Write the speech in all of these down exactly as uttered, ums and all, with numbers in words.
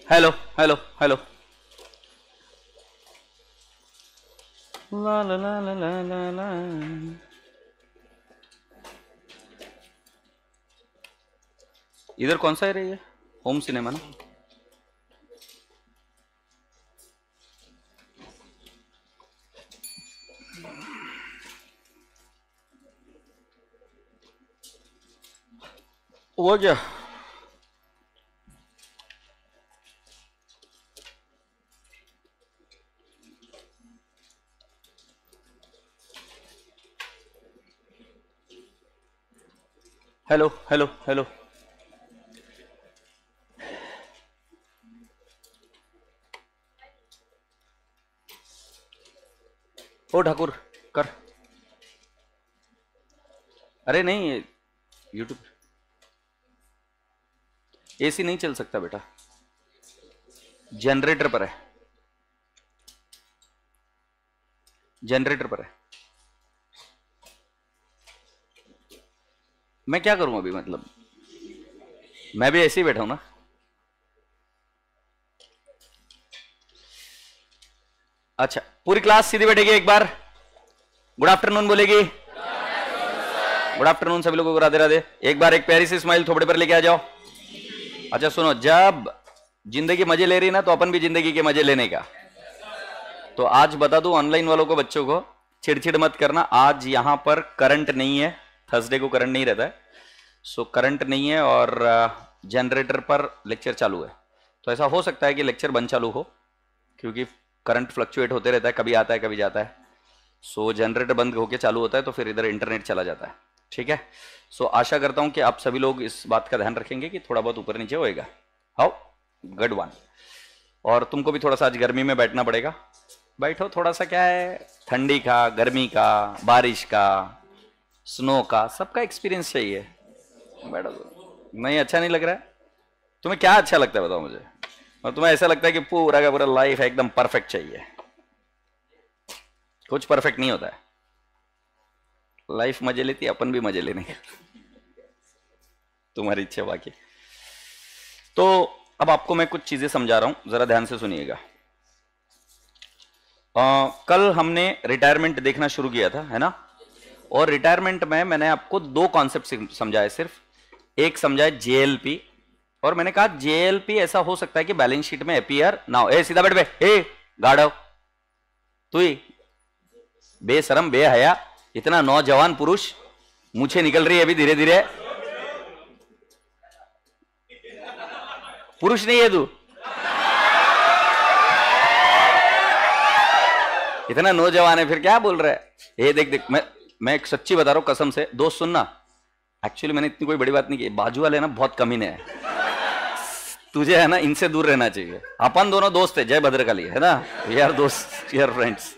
Hello hello hello. ला ला ला ला ला ला ला। इधर कौन सा एरिया है? होम सिनेमा ना? हुआ क्या? Hello hello hello. ओ ठाकुर कर। अरे नहीं, यूट्यूब एसी नहीं चल सकता बेटा, जनरेटर पर है, जनरेटर पर है। मैं क्या करूं अभी, मतलब मैं भी ऐसे ही बैठा हूं ना। अच्छा, पूरी क्लास सीधी बैठेगी एक बार, गुड आफ्टरनून बोलेगी। गुड आफ्टरनून सभी लोगों को, राधे राधे। एक बार एक प्यारी सी स्माइल थोपड़े पर लेके आ जाओ। अच्छा सुनो, जब जिंदगी मजे ले रही ना तो अपन भी जिंदगी के मजे लेने का। तो आज बता दूं ऑनलाइन वालों को, बच्चों को, चिड़चिड़ मत करना। आज यहां पर करंट नहीं है, थर्सडे को करंट नहीं रहता है, सो करंट नहीं है और जनरेटर पर लेक्चर चालू है। तो ऐसा हो सकता है कि लेक्चर बंद चालू हो, क्योंकि करंट फ्लक्चुएट होते रहता है, कभी आता है कभी जाता है। सो जनरेटर बंद होकर चालू होता है तो फिर इधर इंटरनेट चला जाता है। ठीक है, सो आशा करता हूं कि आप सभी लोग इस बात का ध्यान रखेंगे कि थोड़ा बहुत ऊपर नीचे होएगा। How good one. और तुमको भी थोड़ा सा आज गर्मी में बैठना पड़ेगा, बैठो थोड़ा सा। क्या है, ठंडी का, गर्मी का, बारिश का, स्नो का, सबका एक्सपीरियंस चाहिए। बैठो। नहीं अच्छा नहीं लग रहा है? तुम्हें क्या अच्छा लगता है बताओ मुझे। और तुम्हें ऐसा लगता है कि पूरा का पूरा लाइफ एकदम परफेक्ट चाहिए? कुछ परफेक्ट नहीं होता है, लाइफ मजे लेती है, अपन भी मजे लेने का। तुम्हारी इच्छा बाकी। तो अब आपको मैं कुछ चीजें समझा रहा हूं, जरा ध्यान से सुनिएगा। कल हमने रिटायरमेंट देखना शुरू किया था, है ना? और रिटायरमेंट में मैंने आपको दो कॉन्सेप्ट समझाए सिर्फ। एक समझाए जेएलपी, और मैंने कहा जेएलपी ऐसा हो सकता है कि बैलेंस शीट में अपीयर ना हो। ए सीधा बैठ बे, ए गाड़व, तू ही बेशरम बेहया, इतना नौजवान पुरुष, मुझे निकल रही है अभी धीरे धीरे। पुरुष नहीं है तू, इतना नौजवान है, फिर क्या बोल रहा है? ये देख देख, मैं मैं एक सच्ची बता रहा हूं कसम से, दोस्त सुनना। एक्चुअली मैंने इतनी कोई बड़ी बात नहीं की, बाजू वाले ना बहुत कमीने हैं, तुझे है ना इनसे दूर रहना चाहिए। अपन दोनों दोस्त है, जय भद्रकाली, है ना? वी आर दोस्त, वी आर फ्रेंड्स।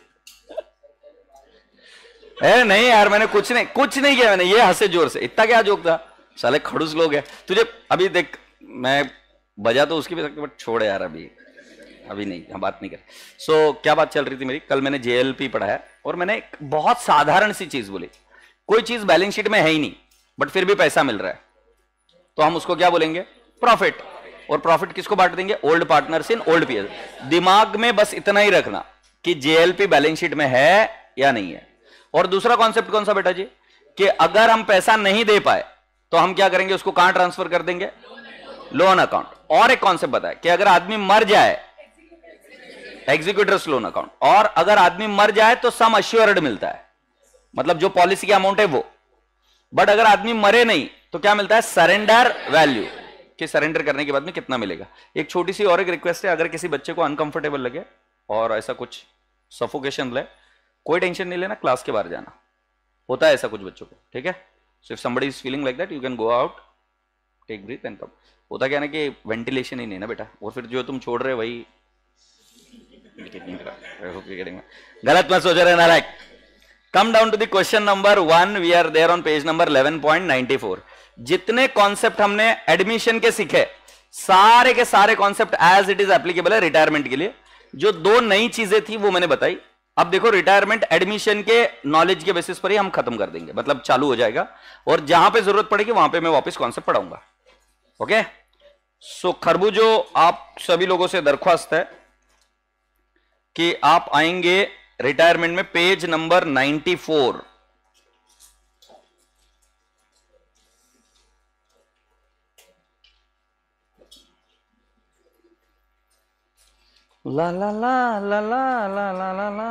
ए नहीं यार, मैंने कुछ नहीं कुछ नहीं किया मैंने, ये हंसे जोर से, इतना क्या जोक था, साले खड़ूस लोग है। तुझे अभी देख, मैं बजा तो उसकी भी सकती, बट छोड़ यार, अभी अभी नहीं, हम बात नहीं कर। सो so, क्या बात चल रही थी मेरी, कल मैंने जेएलपी पढ़ा है और मैंने एक बहुत साधारण सी चीज बोली। कोई चीज बैलेंस शीट में है ही नहीं बट फिर भी पैसा मिल रहा है, तो हम उसको क्या बोलेंगे? प्रॉफिट। और प्रॉफिट किसको बांट देंगे? Old partners in old PL. दिमाग में बस इतना ही रखना कि जेएलपी बैलेंस शीट में है या नहीं है। और दूसरा कॉन्सेप्ट कौन सा बेटा जी? कि अगर हम पैसा नहीं दे पाए तो हम क्या करेंगे? उसको कहां ट्रांसफर कर देंगे? Loan account. और एक कॉन्सेप्ट बताया कि अगर आदमी मर जाए, एग्जीक्यूटर्स लोन अकाउंट। और अगर आदमी मर जाए तो सम अश्योर्ड मिलता है, मतलब जो पॉलिसी की अमाउंट है वो। बट अगर आदमी मरे नहीं तो क्या मिलता है? सरेंडर वैल्यू, कि सरेंडर करने के बाद में कितना मिलेगा। एक छोटी सी और एक रिक्वेस्ट है, अगर किसी बच्चे को अनकंफर्टेबल लगे और ऐसा कुछ सफोकेशन ले, कोई टेंशन नहीं लेना, क्लास के बाहर जाना। होता है ऐसा कुछ बच्चों को, ठीक है? So if somebody is feeling like that, you can go out, take breath and come. होता क्या ना कि वेंटिलेशन ही नहीं ना बेटा, और फिर जो तुम छोड़ रहे वही गलत मत सोच रहे नालायक। Come down to the question number one, we are there on page number eleven point ninety four. जितने कॉन्सेप्ट हमने एडमिशन के सीखे, सारे के सारे concept as it is applicable है रिटायरमेंट के लिए। जो दो नई चीजें थी वो मैंने बताई। अब देखो, रिटायरमेंट एडमिशन के नॉलेज के बेसिस पर ही हम खत्म कर देंगे, मतलब चालू हो जाएगा, और जहां पे जरूरत पड़ेगी वहां पे मैं वापस कॉन्सेप्ट पढ़ाऊंगा। ओके, सो खरबूजो, आप सभी लोगों से दरख्वास्त है कि आप आएंगे रिटायरमेंट में पेज नंबर नाइंटी फोर। ला ला ला ला ला ला ला ला ला।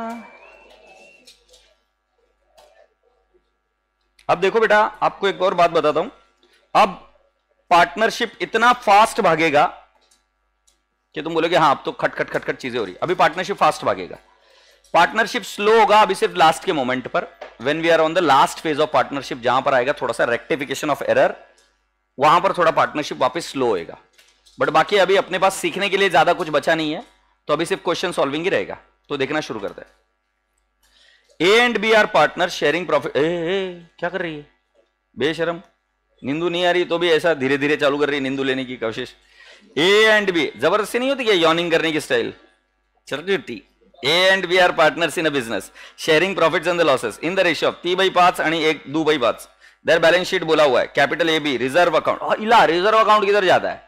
अब देखो बेटा, आपको एक और बात बताता हूं। अब पार्टनरशिप इतना फास्ट भागेगा कि तुम बोलोगे हाँ अब तो खट खट खट खट चीजें हो रही। अभी पार्टनरशिप फास्ट भागेगा, पार्टनरशिप स्लो होगा अभी सिर्फ लास्ट के मोमेंट पर, when we are on the last phase of partnership, जहां पर आएगा थोड़ा सा रेक्टिफिकेशन ऑफ एरर, वहां पर थोड़ा पार्टनरशिप वापस स्लो होएगा। बट बाकी अभी अपने पास सीखने के लिए ज्यादा कुछ बचा नहीं है, तो अभी सिर्फ क्वेश्चन सॉल्विंग ही रहेगा। तो देखना शुरू करते हैं। A and B are partner sharing profit. A क्या कर रही है बेशरम, नींदू नहीं आ रही तो भी ऐसा धीरे धीरे चालू कर रही है नींदू लेने की कोशिश। ए एंड बी जबरदस्ती नहीं होती क्या यॉर्निंग करने की स्टाइल, चलती। A and B are partners in a business sharing profits and the losses in the ratio of ती बाई पांच आणि एक दो बाई पांच। देयर बैलेंस शीट बोला हुआ है capital A B reserve account. इला रिजर्व अकाउंट किधर जाता है?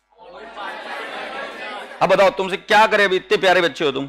अब बताओ तुमसे क्या करे, अभी इतने प्यारे बच्चे हो तुम।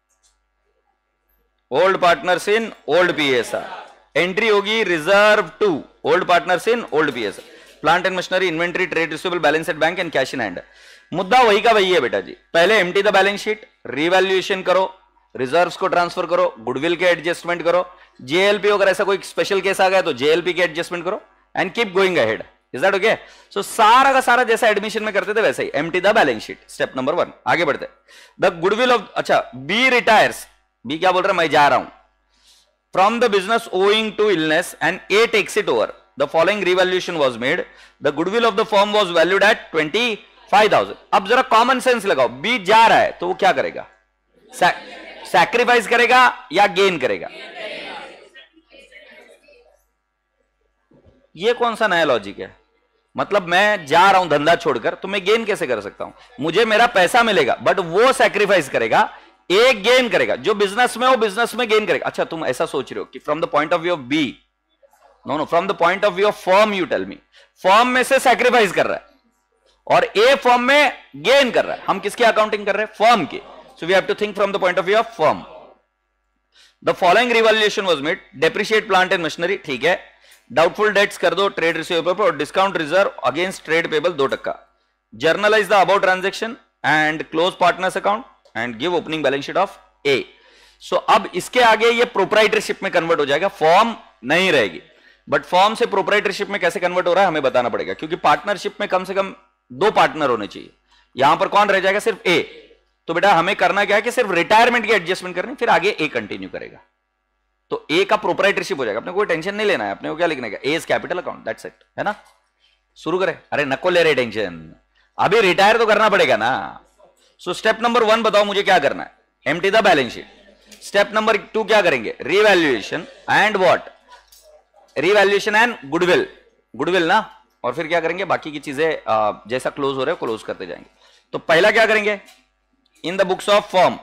Old partners in old PSR, entry होगी reserve to old partners in old PSR, plant and machinery, inventory, trade receivable, balance at bank and cash in hand. मुद्दा वही का वही है बेटा जी। पहले empty the balance sheet, revaluation करो, रिजर्व्स को ट्रांसफर करो, गुडविल के एडजस्टमेंट करो, जेएलपी अगर ऐसा कोई स्पेशल केस आ गया तो जेएलपी के एडजस्टमेंट करो and keep going ahead. Is that okay? So सारा का सारा जैसा एडमिशन में करते थे वैसे ही empty the balance sheet, step number one. आगे बढ़ते। द गुडविल ऑफ, अच्छा बी रिटायर्स, बी क्या बोल रहा है, मैं जा रहा हूं from the business owing to illness and A takes it over. The following revaluation was made. The goodwill of the firm was valued at twenty-five thousand. अब जरा कॉमन सेंस लगाओ, बी जा रहा है तो वो क्या करेगा? सैक्रिफाइस करेगा या गेन करेगा? ये कौन सा नया लॉजिक है? मतलब मैं जा रहा हूं धंधा छोड़कर तो मैं गेन कैसे कर सकता हूं? मुझे मेरा पैसा मिलेगा बट वो सैक्रिफाइस करेगा, एक गेन करेगा। जो बिजनेस में वो बिजनेस में गेन करेगा। अच्छा तुम ऐसा सोच रहे हो कि from the point of view of B, no no, from the point of view of firm you tell me. Firm में से सैक्रिफाइस कर रहा है और ए फर्म में गेन कर रहा है। हम किसकी अकाउंटिंग कर रहे हैं? फर्म की। So we have to think from the point of view of firm. The following revaluation was made, depreciate plant and machinery, ठीक है। डाउटफुल डेट्स कर दो, ट्रेड रिसीवेबल और discount reserve against trade payable दो टक्का। Journalize the about transaction and close partners account and give opening balance sheet of A. So अब इसके आगे ये प्रोप्राइटरशिप में कन्वर्ट हो जाएगा, फॉर्म नहीं रहेगी। बट फॉर्म से प्रोप्राइटरशिप में कैसे कन्वर्ट हो रहा है हमें बताना पड़ेगा, क्योंकि पार्टनरशिप में कम से कम दो पार्टनर होने चाहिए। यहां पर कौन रह जाएगा? सिर्फ ए। तो बेटा हमें करना क्या है कि सिर्फ रिटायरमेंट की एडजस्टमेंट करनी, फिर आगे ए कंटिन्यू करेगा। तो ए का प्रोप्राइटरशिप हो जाएगा। अपने कोई टेंशन नहीं लेना है, अपने को क्या लिखने का? A is capital account, that's it, है ना। शुरू करें? अरे नको ले रहे टेंशन, अभी रिटायर तो करना पड़ेगा ना। सो स्टेप नंबर वन बताओ मुझे क्या करना है? Empty the balance sheet. Step number two क्या करेंगे? Revaluation and what? Revaluation and goodwill, goodwill ना। और फिर क्या करेंगे? बाकी की चीजें जैसा क्लोज हो रहे हो क्लोज करते जाएंगे। तो पहला क्या करेंगे? In the books of firm,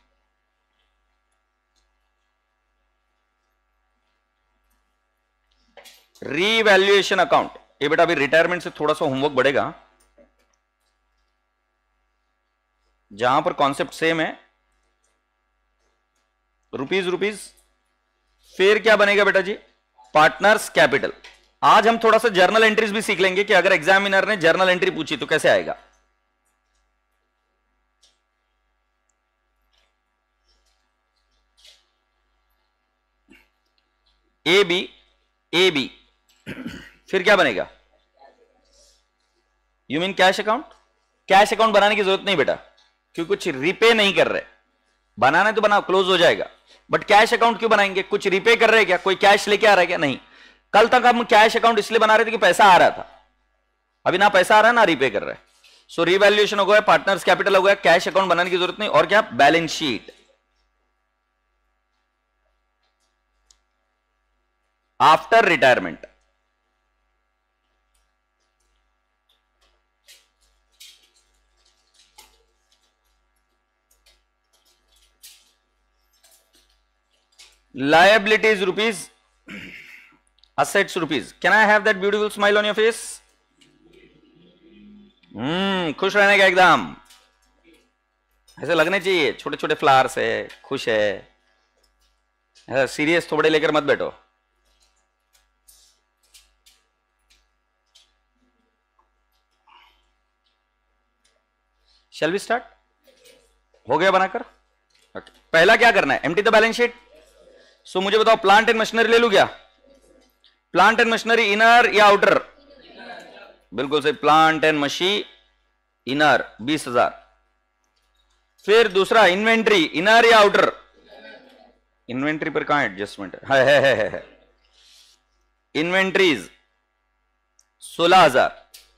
revaluation account. ये बेटा अभी रिटायरमेंट से थोड़ा सा होमवर्क बढ़ेगा, जहां पर कॉन्सेप्ट सेम है, रुपीज रुपीज। फिर क्या बनेगा बेटा जी? Partners capital. आज हम थोड़ा सा जर्नल एंट्रीज भी सीख लेंगे कि अगर एग्जामिनर ने जर्नल एंट्री पूछी तो कैसे आएगा। ए बी, ए बी, फिर क्या बनेगा? You mean cash account? Cash account बनाने की जरूरत नहीं बेटा, क्योंकि कुछ रिपे नहीं कर रहे। बनाना है तो बनाओ, क्लोज हो जाएगा। बट कैश अकाउंट क्यों बनाएंगे? कुछ रिपे कर रहे हैं क्या? कोई कैश लेके आ रहा है क्या? नहीं। कल तक हम कैश अकाउंट इसलिए बना रहे थे कि पैसा आ रहा था, अभी ना पैसा आ रहा है ना रिपे कर रहा है। सो रिवैल्यूएशन हो गया, पार्टनर्स कैपिटल हो गया, कैश अकाउंट बनाने की जरूरत नहीं। और क्या? Balance sheet. After retirement, liabilities rupees, assets rupees. Can I have that beautiful smile on your face? Hmm. Hmm खुश रहने का एकदम ऐसे लगने चाहिए, छोटे छोटे फ्लावर्स है, खुश है, ऐसा सीरियस थोड़े लेकर मत बैठो। Shall we start? हो गया बनाकर? okay. पहला क्या करना है, empty the balance sheet. So मुझे बताओ प्लांट एंड मशीनरी ले लूं क्या? प्लांट एंड मशीनरी इनर या आउटर? बिल्कुल सही, प्लांट एंड मशीन इनर बीस हजार। फिर दूसरा इन्वेंट्री इनर या आउटर? इन्वेंट्री पर कहां एडजस्टमेंट है, है, है, है, है। इन्वेंट्रीज सोलह हजार।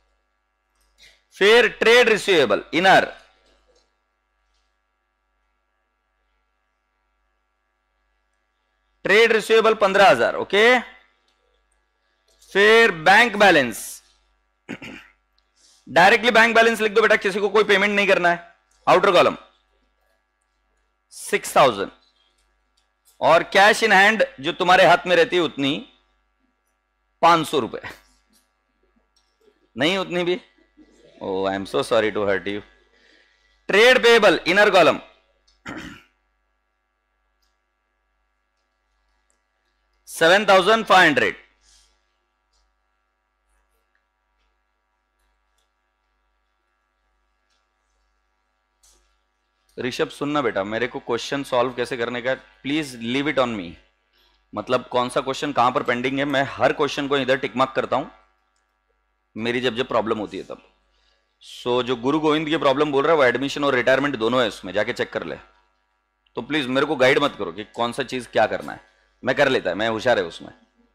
फिर trade receivable inner trade receivable पंद्रह हजार। ओके, फिर bank balance, directly bank balance लिख दो बेटा, किसी को कोई पेमेंट नहीं करना है। आउटर कॉलम सिक्स थाउजेंड, और कैश इन हैंड जो तुम्हारे हाथ में रहती है उतनी पांच सौ रुपए। नहीं उतनी भी? Oh I am so sorry to hurt you. Trade payable inner column seven thousand five hundred. Rishabh सुनना बेटा, मेरे को क्वेश्चन सॉल्व कैसे करने का, please leave it on me. मतलब कौन सा क्वेश्चन कहां पर पेंडिंग है, मैं हर क्वेश्चन को इधर टिक मार्क करता हूं मेरी जब जब प्रॉब्लम होती है तब। सो so, जो गुरु गोविंद की प्रॉब्लम बोल रहा है वो एडमिशन और रिटायरमेंट दोनों है, उसमें जाके चेक कर ले। तो प्लीज मेरे को गाइड मत करो कि कौन सा चीज क्या करना है, मैं कर लेता है, मैं होशियार है उसमें।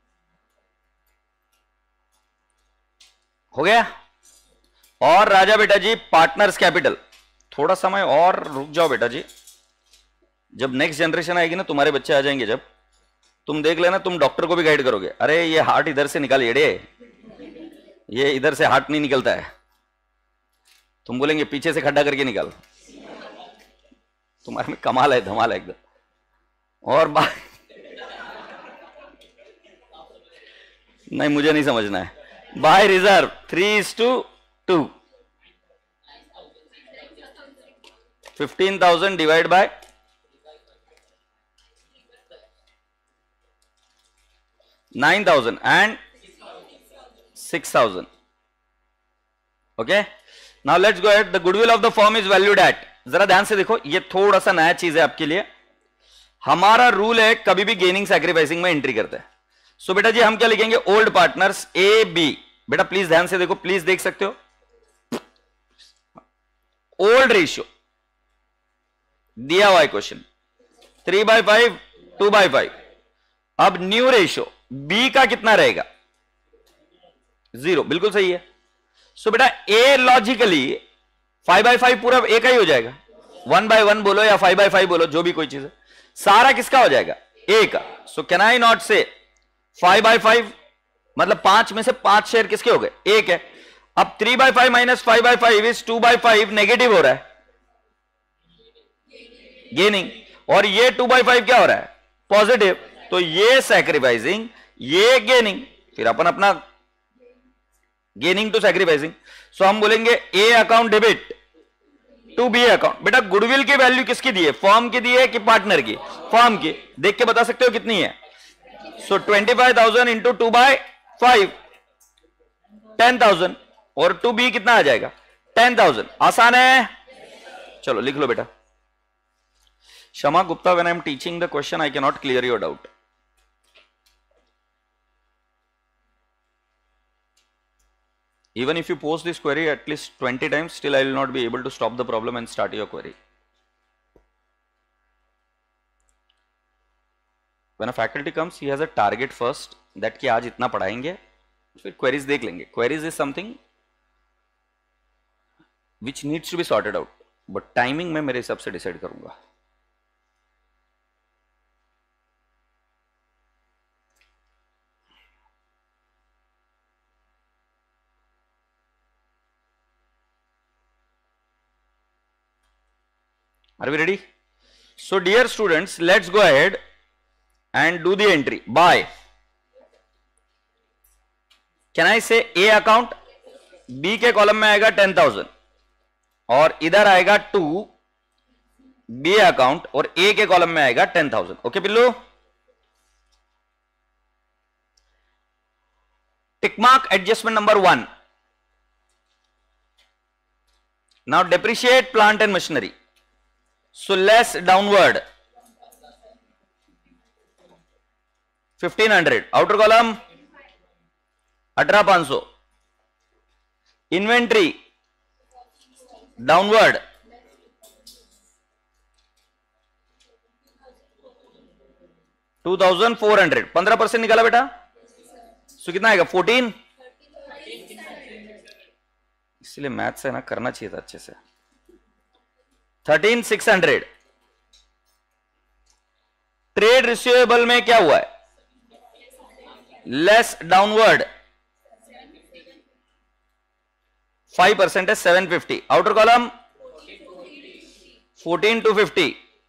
हो गया? और राजा बेटा जी पार्टनर्स कैपिटल, थोड़ा समय और रुक जाओ बेटा जी, जब नेक्स्ट जनरेशन आएगी ना, तुम्हारे बच्चे आ जाएंगे, जब तुम देख लेना, तुम डॉक्टर को भी गाइड करोगे, अरे ये हार्ट इधर से निकाल येड़े, ये इधर से हार्ट नहीं निकलता है, तुम बोलेंगे पीछे से खड्डा करके निकाल। तुम्हारे में कमाल है, धमाल है एकदम। और बात नहीं, मुझे नहीं समझना है। By reserve three is to two, fifteen thousand divide by nine thousand and six thousand. Okay, now let's go at the goodwill of the firm is valued at. जरा ध्यान से देखो, ये थोड़ा सा नया चीज है आपके लिए। हमारा रूल है कभी भी गेनिंग सैक्रिफाइसिंग में एंट्री करते हैं। सो so, बेटा जी हम क्या लिखेंगे, ओल्ड पार्टनर्स ए बी। बेटा प्लीज ध्यान से देखो, प्लीज देख सकते हो, ओल्ड रेशियो दिया हुआ है question, three by five two by five. अब न्यू रेशियो बी का कितना रहेगा, जीरो, बिल्कुल सही है। सो so, बेटा A logically five by five पूरा ए का ही हो जाएगा, वन बाय वन बोलो या फाइव बाई फाइव बोलो, जो भी कोई चीज है, सारा किसका हो जाएगा, ए का। So can I not say five by five मतलब पांच में से पांच शेयर किसके हो गए, एक है। अब three by five minus five by five is two by five, negative हो रहा है, गेनिंग, और ये टू बाई फाइव क्या हो रहा है, पॉजिटिव। तो ये सैक्रिफाइसिंग, ये गेनिंग, फिर अपन अपना गेनिंग टू सैक्रिफाइसिंग। सो हम बोलेंगे A account debit to B account. बेटा गुडविल की वैल्यू किसकी दी है, फर्म की दी है कि पार्टनर की, फर्म की। देख के बता सकते हो कितनी है। So twenty five thousand into two by five, ten thousand, और टू बी कितना आ जाएगा, टेन थाउजेंड। आसान है, चलो लिख लो बेटा। Shama Gupta, when I am teaching the question, I cannot clear your doubt. Even if you post this query at least twenty times, still I will not be able to stop the problem and start your query. When a faculty comes, he has a target first, that कि आज इतना पढ़ाएंगे, फिर queries देख लेंगे. Queries is something which needs to be sorted out, but timing मैं मेरे हिसाब से decide करूंगा. Are we ready? So dear students, let's go ahead and do the entry. By, can I say A account, B के column में आएगा ten thousand, और इधर आएगा टू बी अकाउंट और ए के कॉलम में आएगा ten thousand. Okay Pillu. Tick mark adjustment number one. Now depreciate plant and machinery. So less downward fifteen hundred. Outer column अठारह पांच सौ. Inventory downward two thousand four hundred. पंद्रह परसेंट निकाला बेटा. सो कितना आएगा फोर्टीन. इसलिए मैथ्स है ना, करना चाहिए था अच्छे से. Thirteen six hundred. Trade receivable में क्या हुआ है? लेस डाउनवर्ड फाइव परसेंट है, seven fifty. Outer column fourteen two fifty.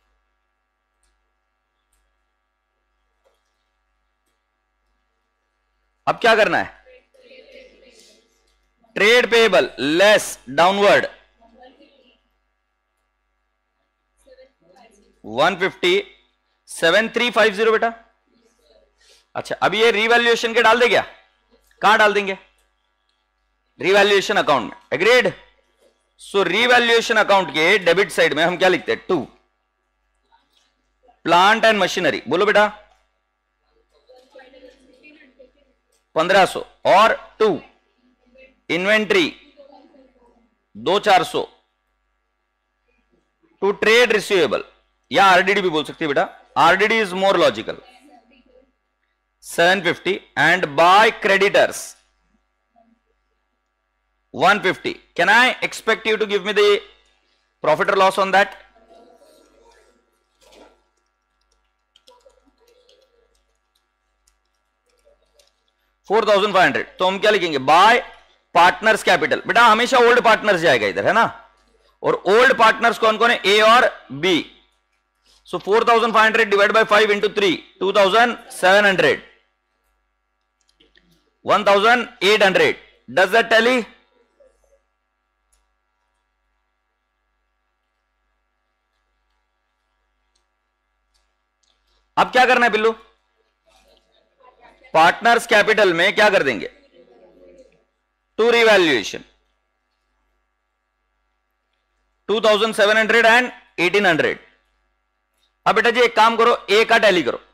अब क्या करना है? Trade payable less downward one fifty. Seven three five zero बेटा. अच्छा, अब ये रिवैल्यूएशन के डाल दे क्या? कहां डाल देंगे? रिवैल्यूएशन अकाउंट में. एग्रीड. सो रिवैल्यूएशन अकाउंट के डेबिट साइड में हम क्या लिखते हैं? To plant and machinery. बोलो बेटा. पंद्रह सौ और टू इन्वेंट्री दो चार सौ. टू ट्रेड रिसीवेबल या आरडीडी भी बोल सकती है बेटा. RDD is more logical. Seven fifty and by creditors one fifty. Can I expect you to give me the profit or loss on that? four thousand five hundred. तो हम क्या लिखेंगे? By partners capital. बेटा हमेशा old partners जाएगा इधर, है ना. और ओल्ड पार्टनर्स कौन कौन है? ए और B. So four thousand five hundred divide by five into three two thousand seven hundred. One thousand eight hundred. Does that tally? अब क्या करना है बिल्लू? पार्टनर्स कैपिटल में क्या कर देंगे? To revaluation two thousand seven hundred and eighteen hundred. अब बेटा जी एक काम करो, ए का टैली करो.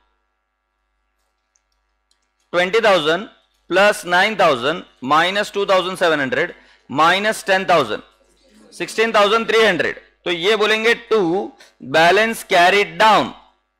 Twenty thousand plus nine thousand minus two thousand seven hundred minus ten thousand sixteen thousand three hundred. तो ये बोलेंगे टू बैलेंस कैरीड डाउन.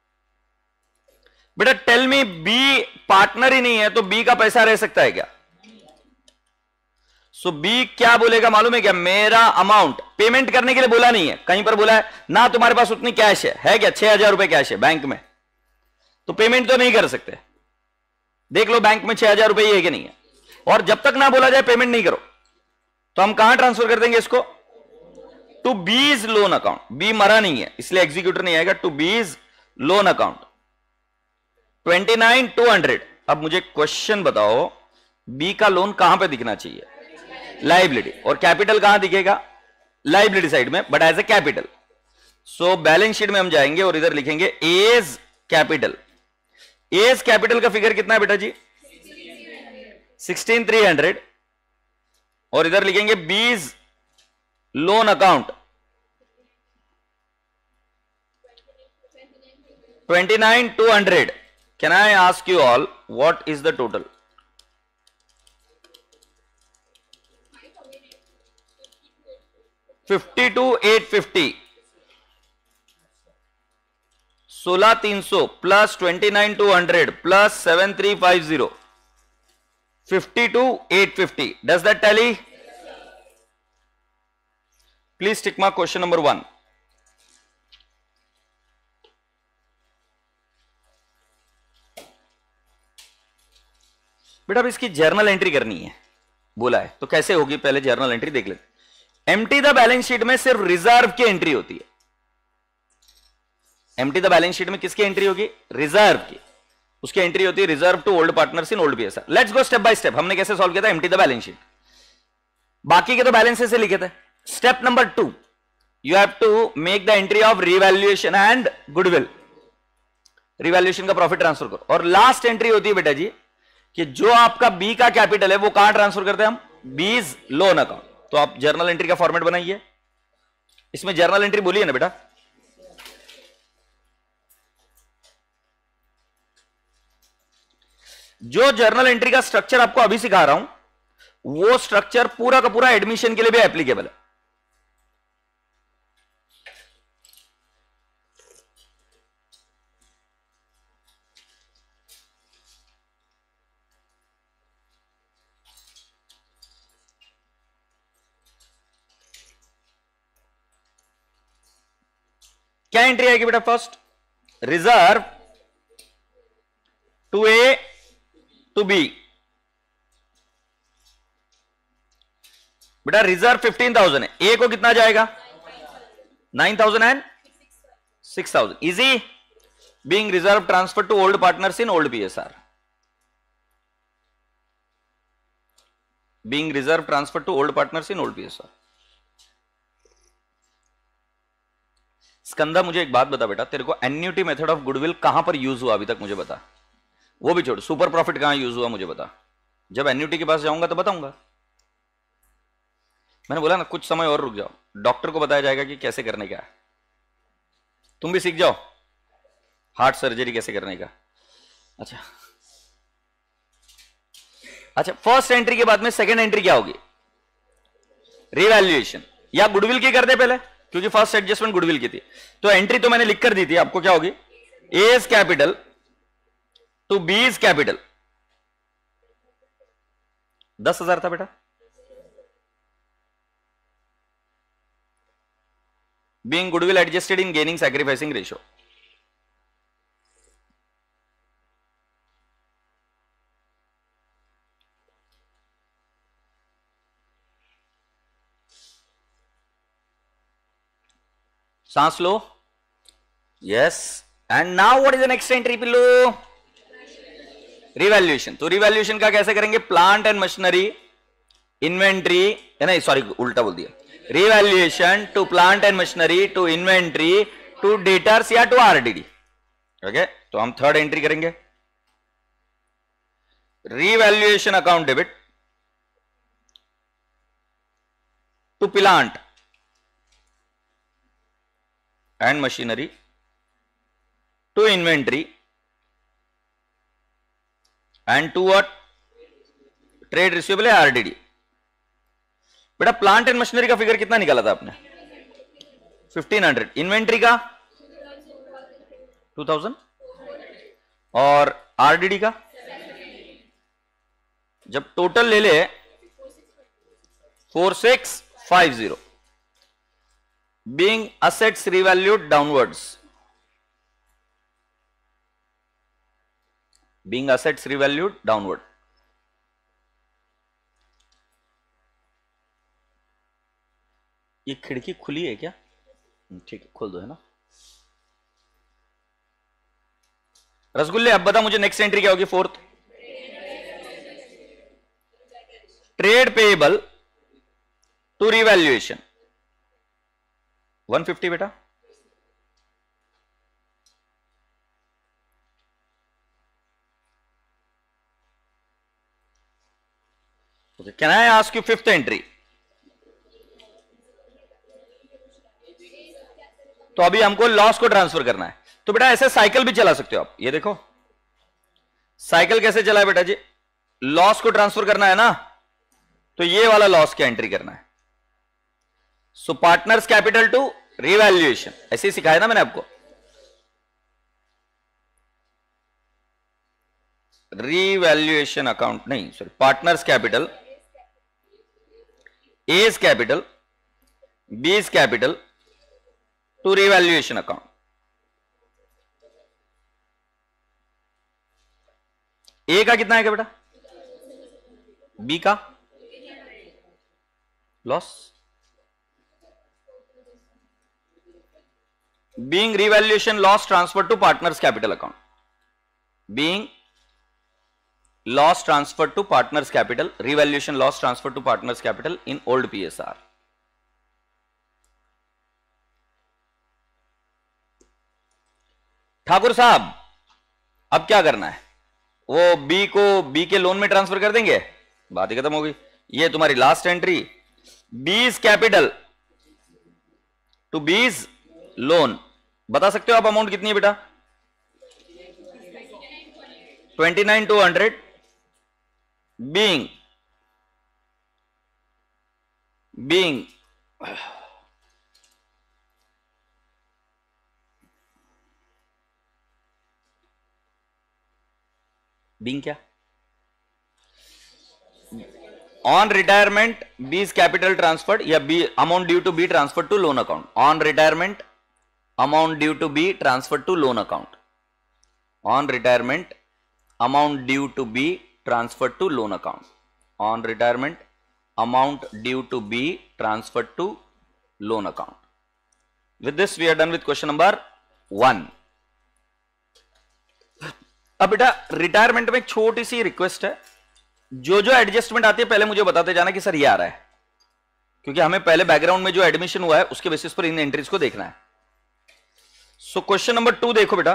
बेटा टेल मी, बी पार्टनर ही नहीं है तो बी का पैसा रह सकता है क्या? सो so, बी क्या बोलेगा मालूम है क्या? मेरा अमाउंट पेमेंट करने के लिए बोला नहीं है. कहीं पर बोला है ना तुम्हारे पास उतनी कैश है, है क्या? छह हजार रुपए कैश है बैंक में, तो पेमेंट तो नहीं कर सकते. देख लो बैंक में छह हजार रुपए है कि नहीं है. और जब तक ना बोला जाए पेमेंट नहीं करो, तो हम कहां ट्रांसफर कर देंगे इसको? To B's loan account. B मरा नहीं है इसलिए एग्जीक्यूटर नहीं आएगा. To B's loan account twenty nine two hundred. अब मुझे क्वेश्चन बताओ, बी का लोन कहां पे दिखना चाहिए? लाइबिलिटी. और कैपिटल कहां दिखेगा? लाइबिलिटी साइड में, but as a capital. So balance sheet में हम जाएंगे और इधर लिखेंगे एज कैपिटल. एज कैपिटल का फिगर कितना है बेटा जी? Sixteen three hundred. और इधर लिखेंगे B's loan account twenty nine two hundred. Can I ask you all, what is the total? fifty-two eight fifty. सोलह तीन सौ plus twenty nine two hundred plus seven three five zero. fifty-two eight fifty. Does that tally? Please tick mark question number one. बेटा अब इसकी journal entry करनी है बोला है, तो कैसे होगी? पहले जर्नल एंट्री देख लेते. एम्प्टी द बैलेंस शीट में सिर्फ रिजर्व की एंट्री होती है. एम्प्टी द बैलेंस शीट में किसकी एंट्री होगी? रिजर्व की. उसकी एंट्री होती है reserve to old partners in old BSR. Let's go step by step. हमने कैसे सॉल्व किया था एम्प्टी द बैलेंस शीट? बाकी के तो बैलेंसेस से लिखे थे, Step number two, you have to make the entry of revaluation and goodwill. Revaluation का प्रॉफिट ट्रांसफर करो. और लास्ट एंट्री होती है बेटा जी कि जो आपका बी का कैपिटल है वो कहां ट्रांसफर करते हैं हम? बीज लोन अकाउंट. तो आप जर्नल एंट्री का फॉर्मेट बनाइए. इसमें जर्नल एंट्री बोलिए ना बेटा. जो जर्नल एंट्री का स्ट्रक्चर आपको अभी सिखा रहा हूं वो स्ट्रक्चर पूरा का पूरा एडमिशन के लिए भी एप्लीकेबल है. क्या एंट्री आएगी बेटा? First reserve to A to B. बेटा रिजर्व फिफ्टीन थाउजेंड है, ए को कितना जाएगा? Nine thousand and six thousand. Easy. Being reserve transfer to old partners in old PSR. Being reserve transfer to old partners in old PSR. Skanda मुझे एक बात बता बेटा, तेरे को एन्युटी मेथड ऑफ गुडविल कहां पर यूज हुआ अभी तक मुझे बता. वो भी छोड़, सुपर प्रॉफिट कहां यूज हुआ मुझे बता. जब एन्युटी के पास जाऊंगा तो बताऊंगा. मैंने बोला ना कुछ समय और रुक जाओ, डॉक्टर को बताया जाएगा कि कैसे करने का है. तुम भी सीख जाओ हार्ट सर्जरी कैसे करने का. अच्छा अच्छा फर्स्ट एंट्री के बाद में सेकंड एंट्री क्या होगी? रिवैल्यूएशन. या गुडविल की कर दे पहले, क्योंकि फर्स्ट एडजस्टमेंट गुडविल की थी. तो एंट्री तो मैंने लिख कर दी थी आपको. क्या होगी? A's capital to B's capital. दस हजार था बेटा. Being goodwill adjusted in gaining sacrificing ratio. सांस लो. Yes. And now what is the next entry Pillu? Revaluation. तो रिवैल्यूएशन का कैसे करेंगे? प्लांट एंड मशीनरी, इन्वेंट्री, नहीं सॉरी उल्टा बोल दिया. Revaluation to plant and machinery, to inventory, to debtors या टू आरडीडी. ओके. तो हम थर्ड एंट्री करेंगे. Revaluation account debit to plant and machinery, to inventory and to what? Trade receivable है RDD. बेटा प्लांट एंड मशीनरी का figure कितना निकाला था आपने? Fifteen hundred. इन्वेंट्री का टू थाउजेंड और आरडीडी का जब टोटल ले ले four six five zero. Being assets revalued downwards. Being assets revalued downward. ये खिड़की खुली है क्या? ठीक है खोल दो. है ना रसगुल्ले. अब बता मुझे नेक्स्ट एंट्री क्या होगी? Fourth trade payable to revaluation. One fifty बेटा. Okay, can I ask you fifth entry? तो अभी हमको लॉस को ट्रांसफर करना है. तो बेटा ऐसे साइकिल भी चला सकते हो आप. ये देखो साइकिल कैसे चला है बेटा जी. लॉस को ट्रांसफर करना है ना, तो ये वाला लॉस क्या एंट्री करना है. So partners capital to revaluation. ऐसे ही सिखाया ना मैंने आपको. रिवैल्यूएशन अकाउंट नहीं sorry partners capital, A's capital, B's capital to revaluation account. A का कितना है बेटा? बी का loss. Being revaluation loss transferred to partners capital account. Being loss transferred to partners capital, revaluation loss transferred to partners capital in old P S R. Thakur साहब अब क्या करना है? वो बी को बी के लोन में ट्रांसफर कर देंगे, बात ही खत्म हो गई। ये तुम्हारी last entry, B's capital to B's loan. बता सकते हो आप अमाउंट कितनी है बेटा? Twenty nine two hundred being being being क्या? On retirement B's capital transferred या B amount due to be transfer to loan account. On retirement amount due to be transfer to loan account. On retirement amount due to be transfer to loan account. On retirement amount due to be transfer to loan account. With this we are done with question number one. अब बेटा retirement में एक छोटी सी request है, जो जो adjustment आती है पहले मुझे बताते जाना कि सर ये आ रहा है, क्योंकि हमें पहले बैकग्राउंड में जो एडमिशन हुआ है उसके बेसिस पर इन एंट्रीज को देखना है। सो क्वेश्चन नंबर टू देखो बेटा,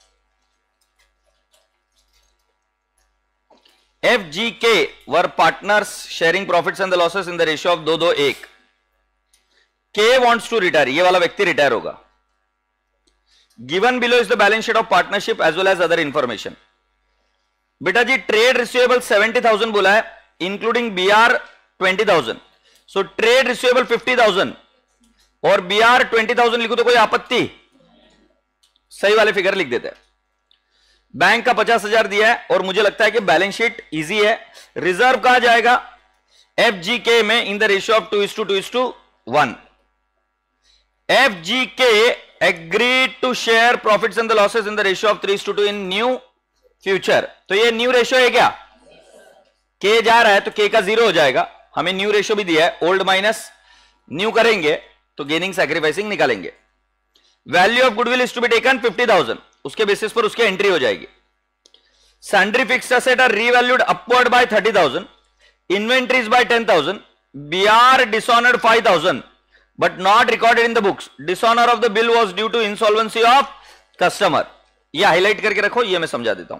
F G K were partners sharing profits and the losses in the ratio of दो दो एक। के वॉन्ट्स टू रिटायर, ये वाला व्यक्ति रिटायर होगा। Given below is the balance sheet of partnership as well as other information. बेटा जी ट्रेड रिसीवेबल सेवेंटी थाउजेंड बोला है, including B R twenty thousand. So trade receivable fifty thousand और B R twenty thousand लिखो तो कोई आपत्ति? सही वाले फिगर लिख देते हैं। बैंक का पचास हजार दिया है और मुझे लगता है कि बैलेंस शीट इजी है। रिजर्व कहा जाएगा एफ जी के में इन the ratio of two is to two is to one. F G के agreed to share profits and the losses in the ratio of three is to to in new future. तो ये new ratio है क्या? के जा रहा है तो के का जीरो हो जाएगा। हमें न्यू रेशियो भी दिया है, ओल्ड माइनस न्यू करेंगे तो गेनिंग सैक्रिफाइसिंग निकालेंगे। Value of goodwill is to be taken fifty thousand, उसके बेसिस पर उसकी एंट्री हो जाएगी। Sundry fixed asset are revalued upward by thirty thousand, inventories by ten thousand, BR dishonoured five thousand but not recorded in the books. Dishonour of the bill was due to insolvency of customer. ये highlight करके रखो, ये मैं समझा देता हूं।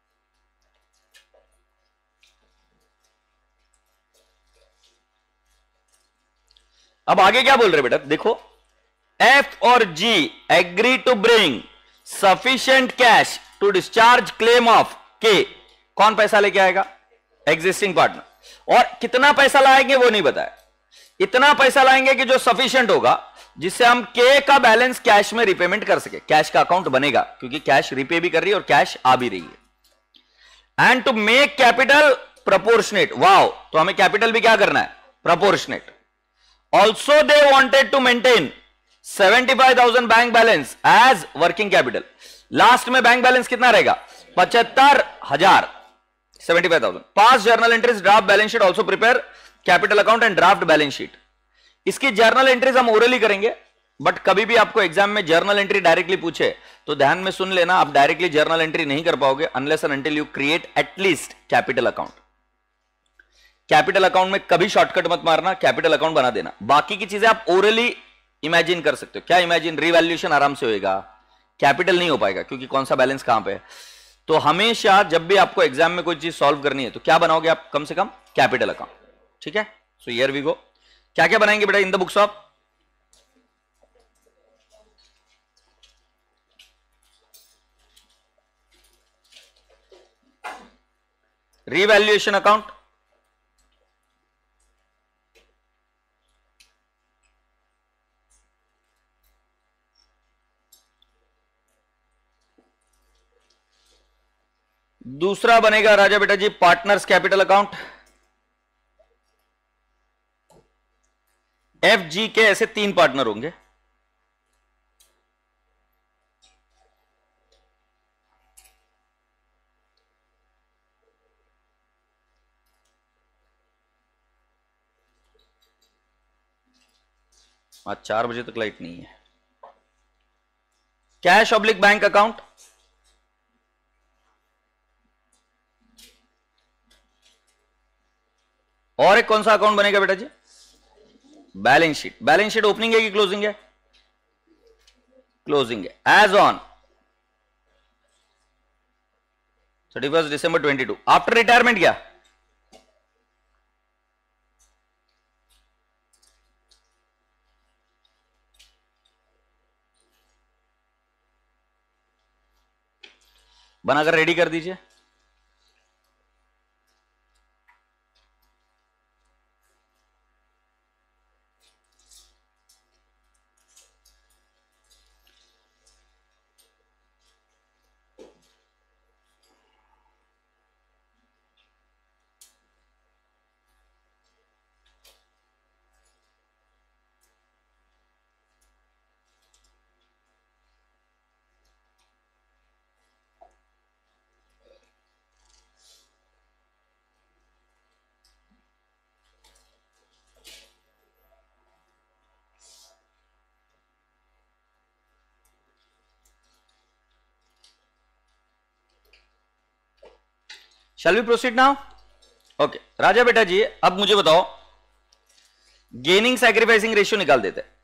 अब आगे क्या बोल रहे बेटा देखो, एफ और G agree to bring sufficient cash to discharge claim of K. कौन पैसा लेके आएगा? Existing partner. और कितना पैसा लाएंगे वो नहीं बताया। इतना पैसा लाएंगे कि जो सफिशिएंट होगा, जिससे हम के का बैलेंस कैश में रिपेमेंट कर सके। कैश का अकाउंट बनेगा क्योंकि कैश रिपे भी कर रही है और कैश आ भी रही है। And to make capital proportionate. Wow, तो हमें कैपिटल भी क्या करना है? Proportionate. Also they wanted to maintain seventy five thousand bank balance as working capital. Last में बैंक बैलेंस कितना रहेगा? पचहत्तर हजार। Seventy five thousand. Pass journal entries, draft balance sheet, also prepare capital account and draft balance sheet. इसकी journal entries हम orally करेंगे, but कभी भी आपको एग्जाम में जर्नल एंट्री डायरेक्टली पूछे तो ध्यान में सुन लेना, आप डायरेक्टली जर्नल एंट्री नहीं कर पाओगे unless and until you create at least capital account. Capital account में कभी शॉर्टकट मत मारना, कैपिटल अकाउंट बना देना। बाकी की चीजें आप ओरली इमेजिन कर सकते हो। क्या इमेजिन? रिवैल्यूएशन आराम से होएगा, कैपिटल नहीं हो पाएगा क्योंकि कौन सा बैलेंस कहां पे है। तो हमेशा जब भी आपको एग्जाम में कोई चीज सॉल्व करनी है तो क्या बनाओगे आप? कम से कम कैपिटल अकाउंट। ठीक है, सो हियर वी गो। क्या क्या बनाएंगे बेटा in the books of? Revaluation account, दूसरा बनेगा राजा बेटा जी partners capital account. F G K ऐसे तीन पार्टनर होंगे। आज चार बजे तक लाइट नहीं है। कैश ऑब्लिक बैंक अकाउंट, और एक कौन सा अकाउंट बनेगा बेटा जी? Balance sheet. Balance sheet opening है कि क्लोजिंग है? क्लोजिंग है। As on thirty first December twenty two after retirement क्या? बनाकर रेडी कर दीजिए। Shall we proceed now? Okay राजा बेटा जी, अब मुझे बताओ गेनिंग सैक्रिफाइसिंग रेशियो निकाल देते हैं।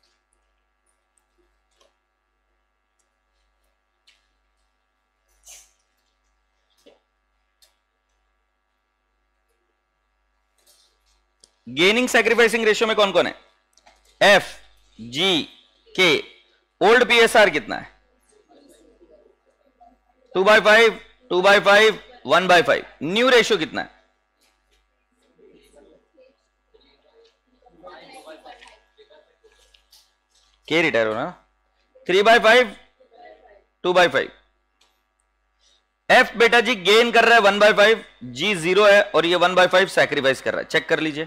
गेनिंग सैक्रिफाइसिंग रेशियो में कौन कौन है? एफ, जी, के। ओल्ड पीएसआर कितना है? Two by five, two by five, one by five. New ratio कितना है? के रिटायर हो ना, three by five, two by five. F बेटा जी गेन कर रहा है one by five, G zero है और ये वन बाई फाइव सैक्रिफाइस कर रहा है। चेक कर लीजिए,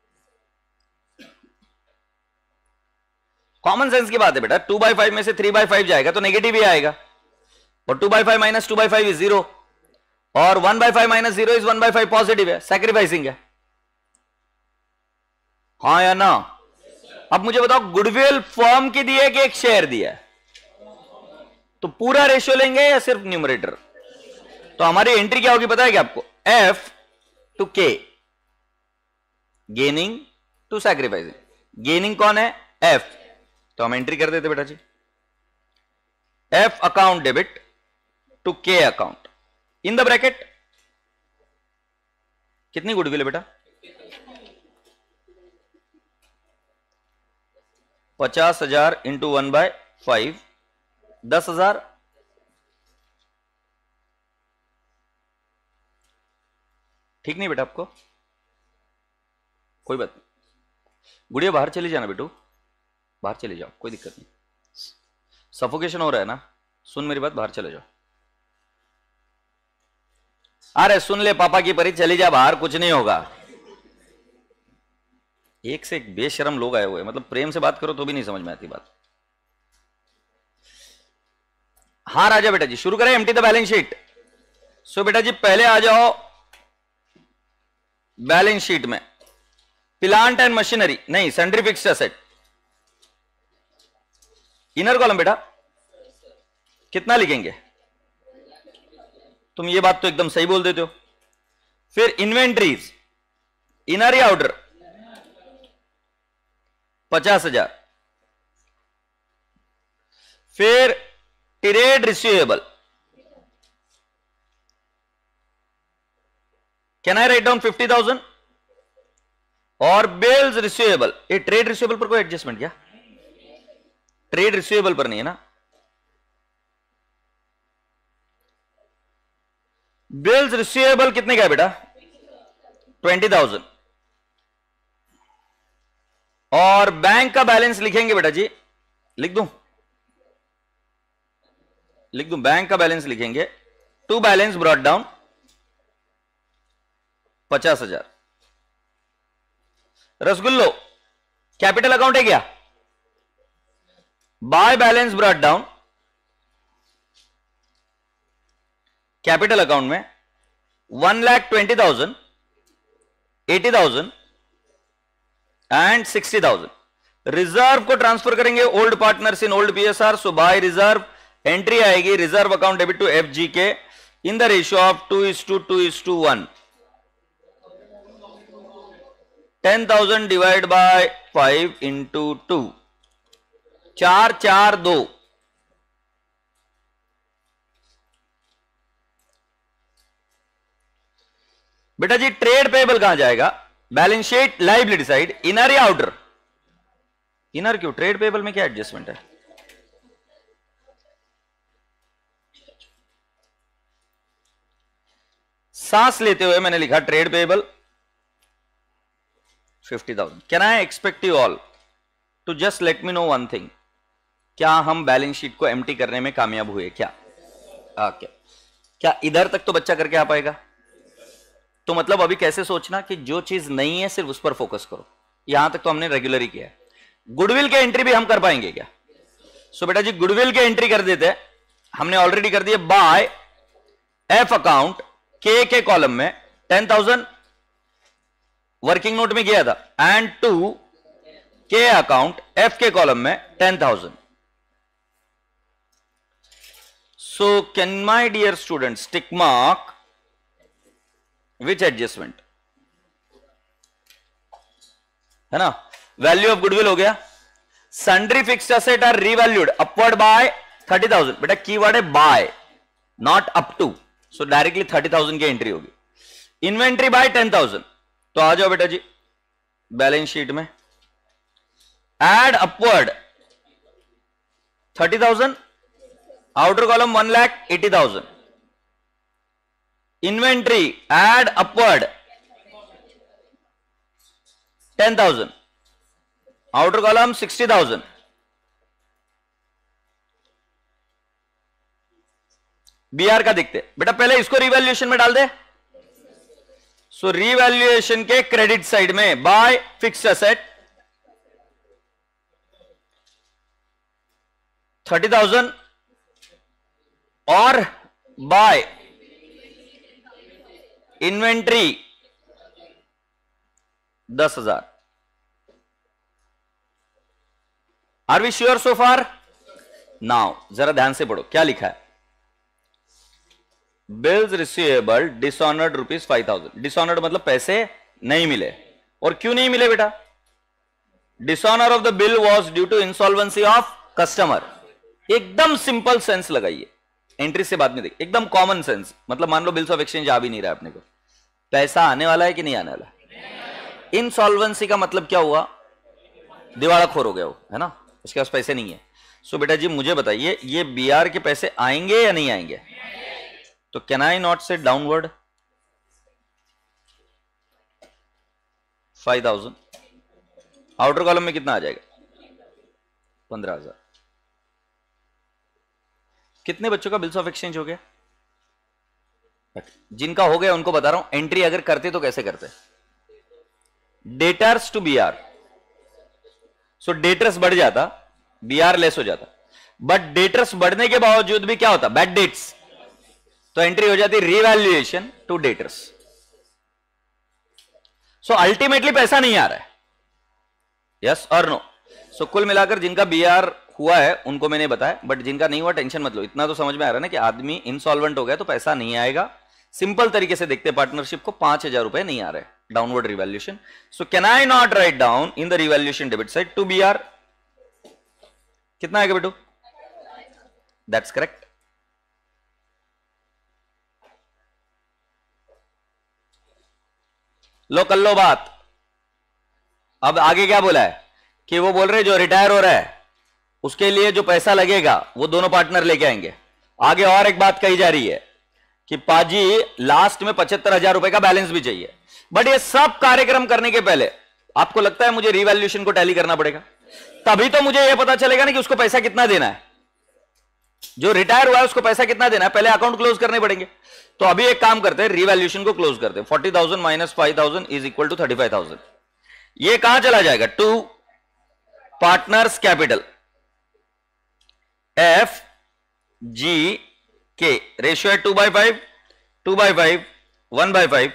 कॉमन सेंस की बात है बेटा। टू बाई फाइव में से थ्री बाई फाइव जाएगा तो नेगेटिव ही आएगा, और two by five minus two by five is zero, और one by five minus zero is one by five positive है, सैक्रिफाइसिंग है। हाँ या ना? अब मुझे बताओ गुडविल फर्म की दी है कि एक शेयर दिया है? तो पूरा रेशियो लेंगे या सिर्फ न्यूमरेटर? तो हमारी एंट्री क्या होगी पता है क्या आपको? F to K, gaining to sacrificing. Gaining कौन है? एफ। तो हम एंट्री कर देते बेटा जी, F account debit to K account in the bracket. कितनी गुडविल है बेटा? पचास हजार इंटू वन बाय फाइव, दस हजार। ठीक नहीं बेटा आपको? कोई बात नहीं, गुड़िया बाहर चली जाना बेटू, बाहर चले जाओ, कोई दिक्कत नहीं। सफोकेशन हो रहा है ना, सुन मेरी बात, बाहर चले जाओ। अरे सुन ले पापा की परी, चली जा बाहर, कुछ नहीं होगा। एक से एक बेशरम लोग आए हुए, मतलब प्रेम से बात करो तो भी नहीं समझ में आती बात। हाँ राजा बेटा जी, शुरू करें empty the balance sheet. So बेटा जी पहले आ जाओ बैलेंस शीट में, प्लांट एंड मशीनरी नहीं, sundry fixed asset. Inner column बेटा कितना लिखेंगे? तुम ये बात तो एकदम सही बोल देते हो। फिर इन्वेंट्रीज, इनर या आउटर? पचास हजार। फिर trade receivable, can I write down fifty thousand? और बिल्स रिसीवेबल, ये ट्रेड रिसीवेबल पर कोई एडजस्टमेंट क्या? ट्रेड रिसीवेबल पर नहीं है ना। बिल्स रिसीवेबल कितने का है बेटा? Twenty thousand. और बैंक का बैलेंस लिखेंगे बेटा जी, लिख दूं लिख दूं बैंक का बैलेंस लिखेंगे, टू बैलेंस ब्रॉट डाउन पचास हजार। रसगुल्लो कैपिटल अकाउंट है क्या? By balance brought down capital account में one lakh twenty thousand, eighty thousand and sixty thousand. Reserve को ट्रांसफर करेंगे old partners in old PSR, so by reserve entry आएगी reserve account debit to F G K in the ratio of two is to two is to one. Ten thousand divide by five into two, चार चार दो, बेटा जी trade payable कहां जाएगा? Balance sheet liability side, inner या outer? Inner क्यों? Trade payable में क्या एडजस्टमेंट है? सांस लेते हुए मैंने लिखा trade payable fifty thousand. Can I expect you all to just let me know one thing. क्या हम बैलेंस शीट को एम्प्टी करने में कामयाब हुए क्या? आ, क्या क्या इधर तक तो बच्चा करके आ पाएगा? तो मतलब अभी कैसे सोचना कि जो चीज नहीं है सिर्फ उस पर फोकस करो. यहां तक तो हमने रेगुलर ही किया है. गुडविल के एंट्री भी हम कर पाएंगे क्या? सो so, बेटा जी गुडविल के एंट्री कर देते हैं. हमने ऑलरेडी कर दिए. बाय एफ अकाउंट के के कॉलम में टेन थाउजेंड वर्किंग नोट में गया था, and to K account F के कॉलम में ten thousand. So can my dear students tick mark which adjustment? है ना. वैल्यू ऑफ गुडविल हो गया. Sundry fixed asset are revalued upward by thirty thousand. बेटा कीवर्ड है by, not up to. So directly thirty thousand की entry होगी. Inventory by ten thousand. तो आ जाओ बेटा जी बैलेंस शीट में. Add upward thirty thousand, outer column one lakh eighty thousand. Inventory add upward ten thousand, outer column sixty thousand. BR का देखते बेटा. पहले इसको रिवैल्यूएशन में डाल दे. सो रिवैल्यूएशन के क्रेडिट साइड में by fixed asset thirty thousand और बाय इन्वेंट्री दस हजार. Are we sure so far? Now जरा ध्यान से पढ़ो क्या लिखा है. Bills receivable dishonoured rupees five thousand. Dishonoured मतलब पैसे नहीं मिले. और क्यों नहीं मिले बेटा? Dishonour of the bill was due to insolvency of customer. एकदम सिंपल सेंस लगाइए. एंट्री से बाद में देखिए. एकदम कॉमन सेंस. मतलब मान लो बिल्स ऑफ एक्सचेंज आ भी नहीं रहा है अपने को, पैसा आने वाला है कि नहीं आने वाला? इंसॉल्वेंसी का मतलब क्या हुआ? दिवाळाखोर हो गया वो, है ना. उसके पास पैसे नहीं है. सो बेटा जी मुझे बताइए ये बीआर के पैसे आएंगे या नहीं आएंगे? तो can I not say downward five thousand. Outer column में कितना आ जाएगा? पंद्रह हजार. कितने बच्चों का बिल्स ऑफ एक्सचेंज हो गया? जिनका हो गया उनको बता रहा हूं. एंट्री अगर करते तो कैसे करते? Debtors to BR. So debtors बढ़ जाता, बीआर लेस हो जाता. बट डेटर्स बढ़ने के बावजूद भी क्या होता? Bad debts. तो एंट्री हो जाती revaluation to debtors. So ultimately पैसा नहीं आ रहा है. यस और नो? सो कुल मिलाकर जिनका बीआर हुआ है उनको मैंने बताया, बट जिनका नहीं हुआ टेंशन मत लो. इतना तो समझ में आ रहा है ना कि आदमी इंसॉल्वेंट हो गया तो पैसा नहीं आएगा. सिंपल तरीके से देखते पार्टनरशिप को. पांच हजार रुपए नहीं आ रहे. Downward revaluation. So can I not write down in the revaluation debit side to BR? कितना आएगा बेटू? That's correct. लो कर लो बात. अब आगे क्या बोला है कि वो बोल रहे जो रिटायर हो रहा है उसके लिए जो पैसा लगेगा वो दोनों पार्टनर लेके आएंगे. आगे और एक बात कही जा रही है कि पाजी लास्ट में पचहत्तर हजार रुपए का बैलेंस भी चाहिए. बट ये सब कार्यक्रम करने के पहले आपको लगता है मुझे रिवैल्यूएशन को टैली करना पड़ेगा? तभी तो मुझे यह पता चलेगा ना कि उसको पैसा कितना देना है. जो रिटायर हुआ है उसको पैसा कितना देना है, पहले अकाउंट क्लोज करने पड़ेंगे. तो अभी एक काम करते हैं, रिवैल्यूएशन को क्लोज करते हैं. Forty thousand minus five thousand is equal to thirty five thousand. ये कहां चला जाएगा? To partners capital. F G K ratio है two by five, two by five, one by five.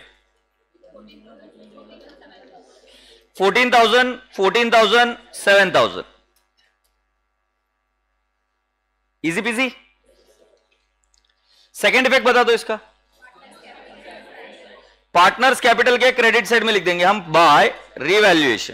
Fourteen thousand, fourteen thousand, seven thousand. Easy peasy. Second effect बता दो इसका. Partners capital के credit side में लिख देंगे हम by revaluation.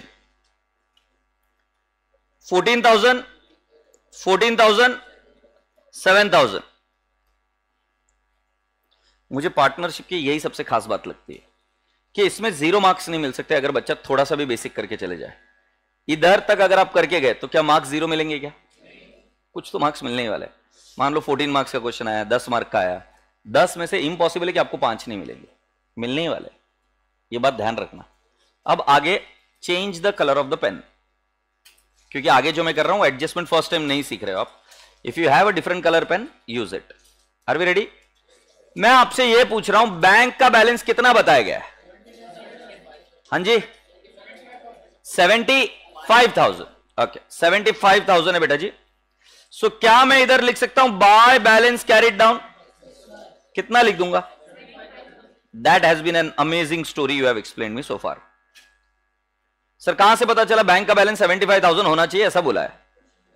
Fourteen thousand, fourteen thousand, seven thousand. मुझे partnership की यही सबसे खास बात लगती है कि इसमें जीरो मार्क्स नहीं मिल सकते अगर बच्चा थोड़ा सा भी बेसिक करके चले जाए। इधर तक अगर आप करके गए तो क्या मार्क्स जीरो मिलेंगे? क्या कुछ तो मार्क्स मिलने ही वाले। मान लो फोर्टीन मार्क्स का क्वेश्चन आया, दस मार्क का आया, दस में से इम्पॉसिबल है कि आपको पांच नहीं मिलेंगे, मिलने ही वाले, ये बात ध्यान रखना। अब आगे change the colour of the pen, क्योंकि आगे जो मैं कर रहा हूं एडजस्टमेंट फर्स्ट टाइम नहीं सीख रहे हो आप। If you have a different colour pen use it. Are we ready? मैं आपसे यह पूछ रहा हूं बैंक का बैलेंस कितना बताया गया है? हाँ जी, seventy five thousand. Okay, seventy five thousand है बेटा जी। सो so, क्या मैं इधर लिख सकता हूं बाय बैलेंस कैरिड डाउन? कितना लिख दूंगा? That has been an amazing story you have explained me so far. Sir कहां से पता चला बैंक का बैलेंस सेवेंटी फाइव थाउजेंड होना चाहिए ऐसा बोला है?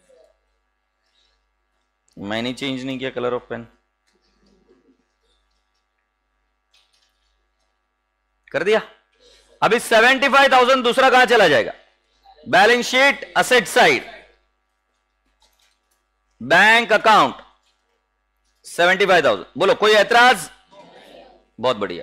मैंने चेंज नहीं किया कलर ऑफ पेन, कर दिया। अभी सेवेंटी फाइव थाउजेंड दूसरा कहां चला जाएगा? Balance sheet asset side, bank account seventy five thousand. बोलो कोई ऐतराज? बहुत बढ़िया।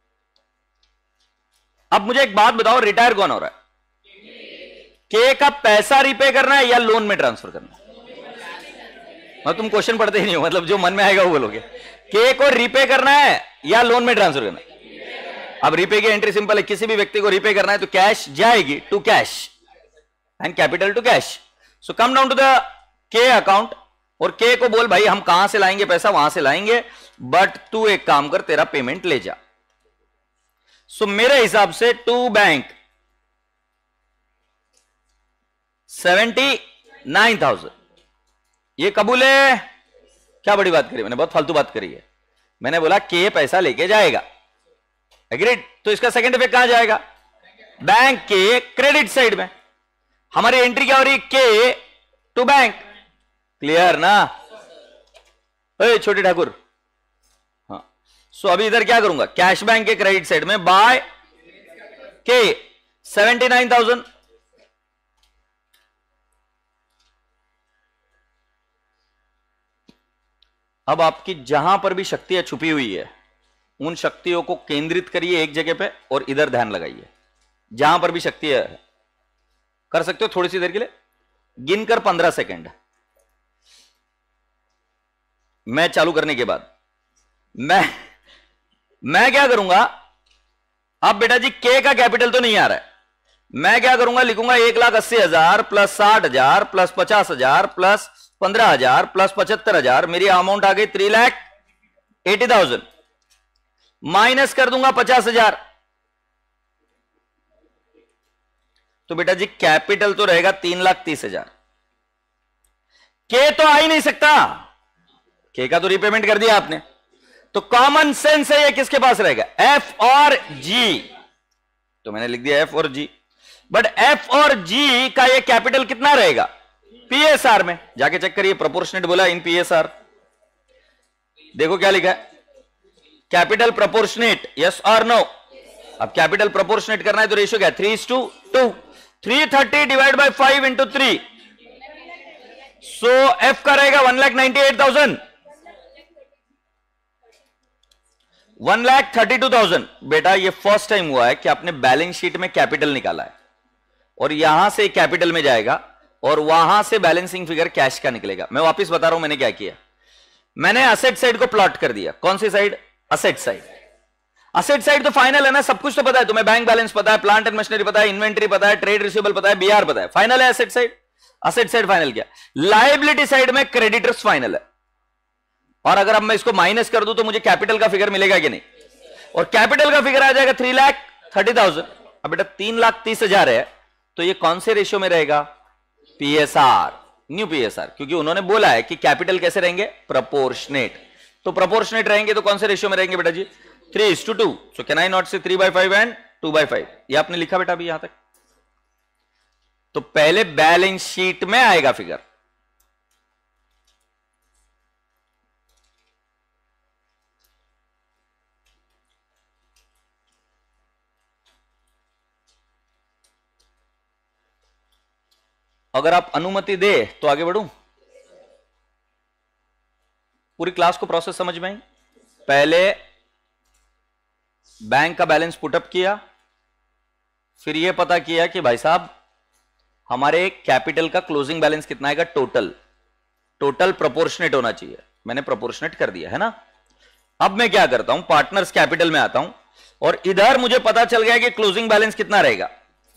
अब मुझे एक बात बताओ, रिटायर कौन हो रहा है? के का पैसा रिपे करना है या लोन में ट्रांसफर करना है? मतलब तुम क्वेश्चन पढ़ते ही नहीं हो, मतलब जो मन में आएगा वो बोलोगे। के को रिपे करना है या लोन में ट्रांसफर करना है? अब रिपे की एंट्री सिंपल है, किसी भी व्यक्ति को रिपे करना है तो कैश जाएगी to cash and capital to cash. So come down to the K account और के को बोल भाई हम कहां से लाएंगे पैसा, वहां से लाएंगे, बट तू एक काम कर तेरा पेमेंट ले जा। सो so, मेरे हिसाब से to bank seventy nine thousand, ये कबूल है? क्या बड़ी बात करी मैंने, बहुत फालतू बात करी है। मैंने बोला के पैसा लेके जाएगा, एग्रीड। तो इसका सेकंड इफेक्ट कहां जाएगा? बैंक के क्रेडिट साइड में। हमारी एंट्री क्या हो रही? के टू बैंक। क्लियर ना? ओए छोटे ठाकुर, हाँ। सो अभी इधर क्या करूंगा? कैश बैंक के क्रेडिट साइड में by K seventy nine thousand. अब आपकी जहां पर भी शक्तियां छुपी हुई है उन शक्तियों को केंद्रित करिए एक जगह पे और इधर ध्यान लगाइए। जहां पर भी शक्ति है कर सकते हो थोड़ी सी देर के लिए, गिनकर पंद्रह सेकंड। मैं चालू करने के बाद मैं मैं क्या करूंगा? अब बेटा जी के का कैपिटल तो नहीं आ रहा है, मैं क्या करूंगा? लिखूंगा एक लाख अस्सी हजार प्लस साठ हजार प्लस पचास हजार प्लस पंद्रह हजार प्लस पचहत्तर हजार, मेरी अमाउंट आ गई three lakh eighty thousand. Minus कर दूंगा पचास हजार, तो बेटा जी कैपिटल तो रहेगा तीन लाख तीस हजार। के तो आ ही नहीं सकता, के का तो रिपेमेंट कर दिया आपने, तो कॉमन सेंस है ये किसके पास रहेगा? एफ और जी। तो मैंने लिख दिया एफ और जी, बट एफ और जी का ये कैपिटल कितना रहेगा? पीएसआर में। जाके चेक करिए, प्रोपोर्शनेट बोला इन पीएसआर। देखो क्या लिखा है, कैपिटल प्रोपोर्शनेट, यस और नो। अब कैपिटल प्रोपोर्शनेट करना है तो रेशियो क्या है? Three is to two. Three thirty divide by five into three, so F का रहेगा one lakh ninety eight thousand, one lakh thirty two thousand. बेटा ये फर्स्ट टाइम हुआ है कि आपने बैलेंस शीट में कैपिटल निकाला है और यहां से कैपिटल में जाएगा और वहां से बैलेंसिंग फिगर कैश का निकलेगा। मैं वापस बता रहा हूं मैंने क्या किया। मैंने असेट साइड को प्लॉट कर दिया। कौन सी side? Asset side. Asset side तो फाइनल है ना, सब कुछ तो पता है तुम्हें, बैंक बैलेंस पता है, प्लांट एंड मशीनरी पता है, इन्वेंट्री पता है, ट्रेड रिसीवेबल पता है, बीआर पता है, फाइनल है asset side. Asset side final किया। लायबिलिटी साइड में क्रेडिटर्स फाइनल है, और अगर अब मैं इसको माइनस कर दूं तो मुझे कैपिटल का फिगर मिलेगा कि नहीं? और कैपिटल का फिगर आ जाएगा थ्री लाख थर्टी थाउजेंड। अब बेटा तीन लाख तीस हजार है, तो ये कौन से रेशियो में रहेगा? पीएसआर, न्यू पीएसआर, क्योंकि उन्होंने बोला है कि कैपिटल कैसे रहेंगे? प्रोपोर्शनेट। तो प्रोपोर्शनेट रहेंगे तो कौन से रेशियो में रहेंगे बेटा जी? Three is to two. So can I not say three by five and two by five? ये आपने लिखा बेटा अभी यहां तक। तो पहले बैलेंस शीट में आएगा फिगर, अगर आप अनुमति दे तो आगे बढ़ूं। पूरी क्लास को प्रोसेस समझ में आई? पहले बैंक का बैलेंस पुटअप किया, फिर यह पता किया कि भाई साहब हमारे कैपिटल का क्लोजिंग बैलेंस कितना आएगा, टोटल टोटल प्रोपोर्शनेट होना चाहिए, मैंने प्रोपोर्शनेट कर दिया है ना। अब मैं क्या करता हूं, पार्टनर्स कैपिटल में आता हूं और इधर मुझे पता चल गया कि क्लोजिंग बैलेंस कितना रहेगा,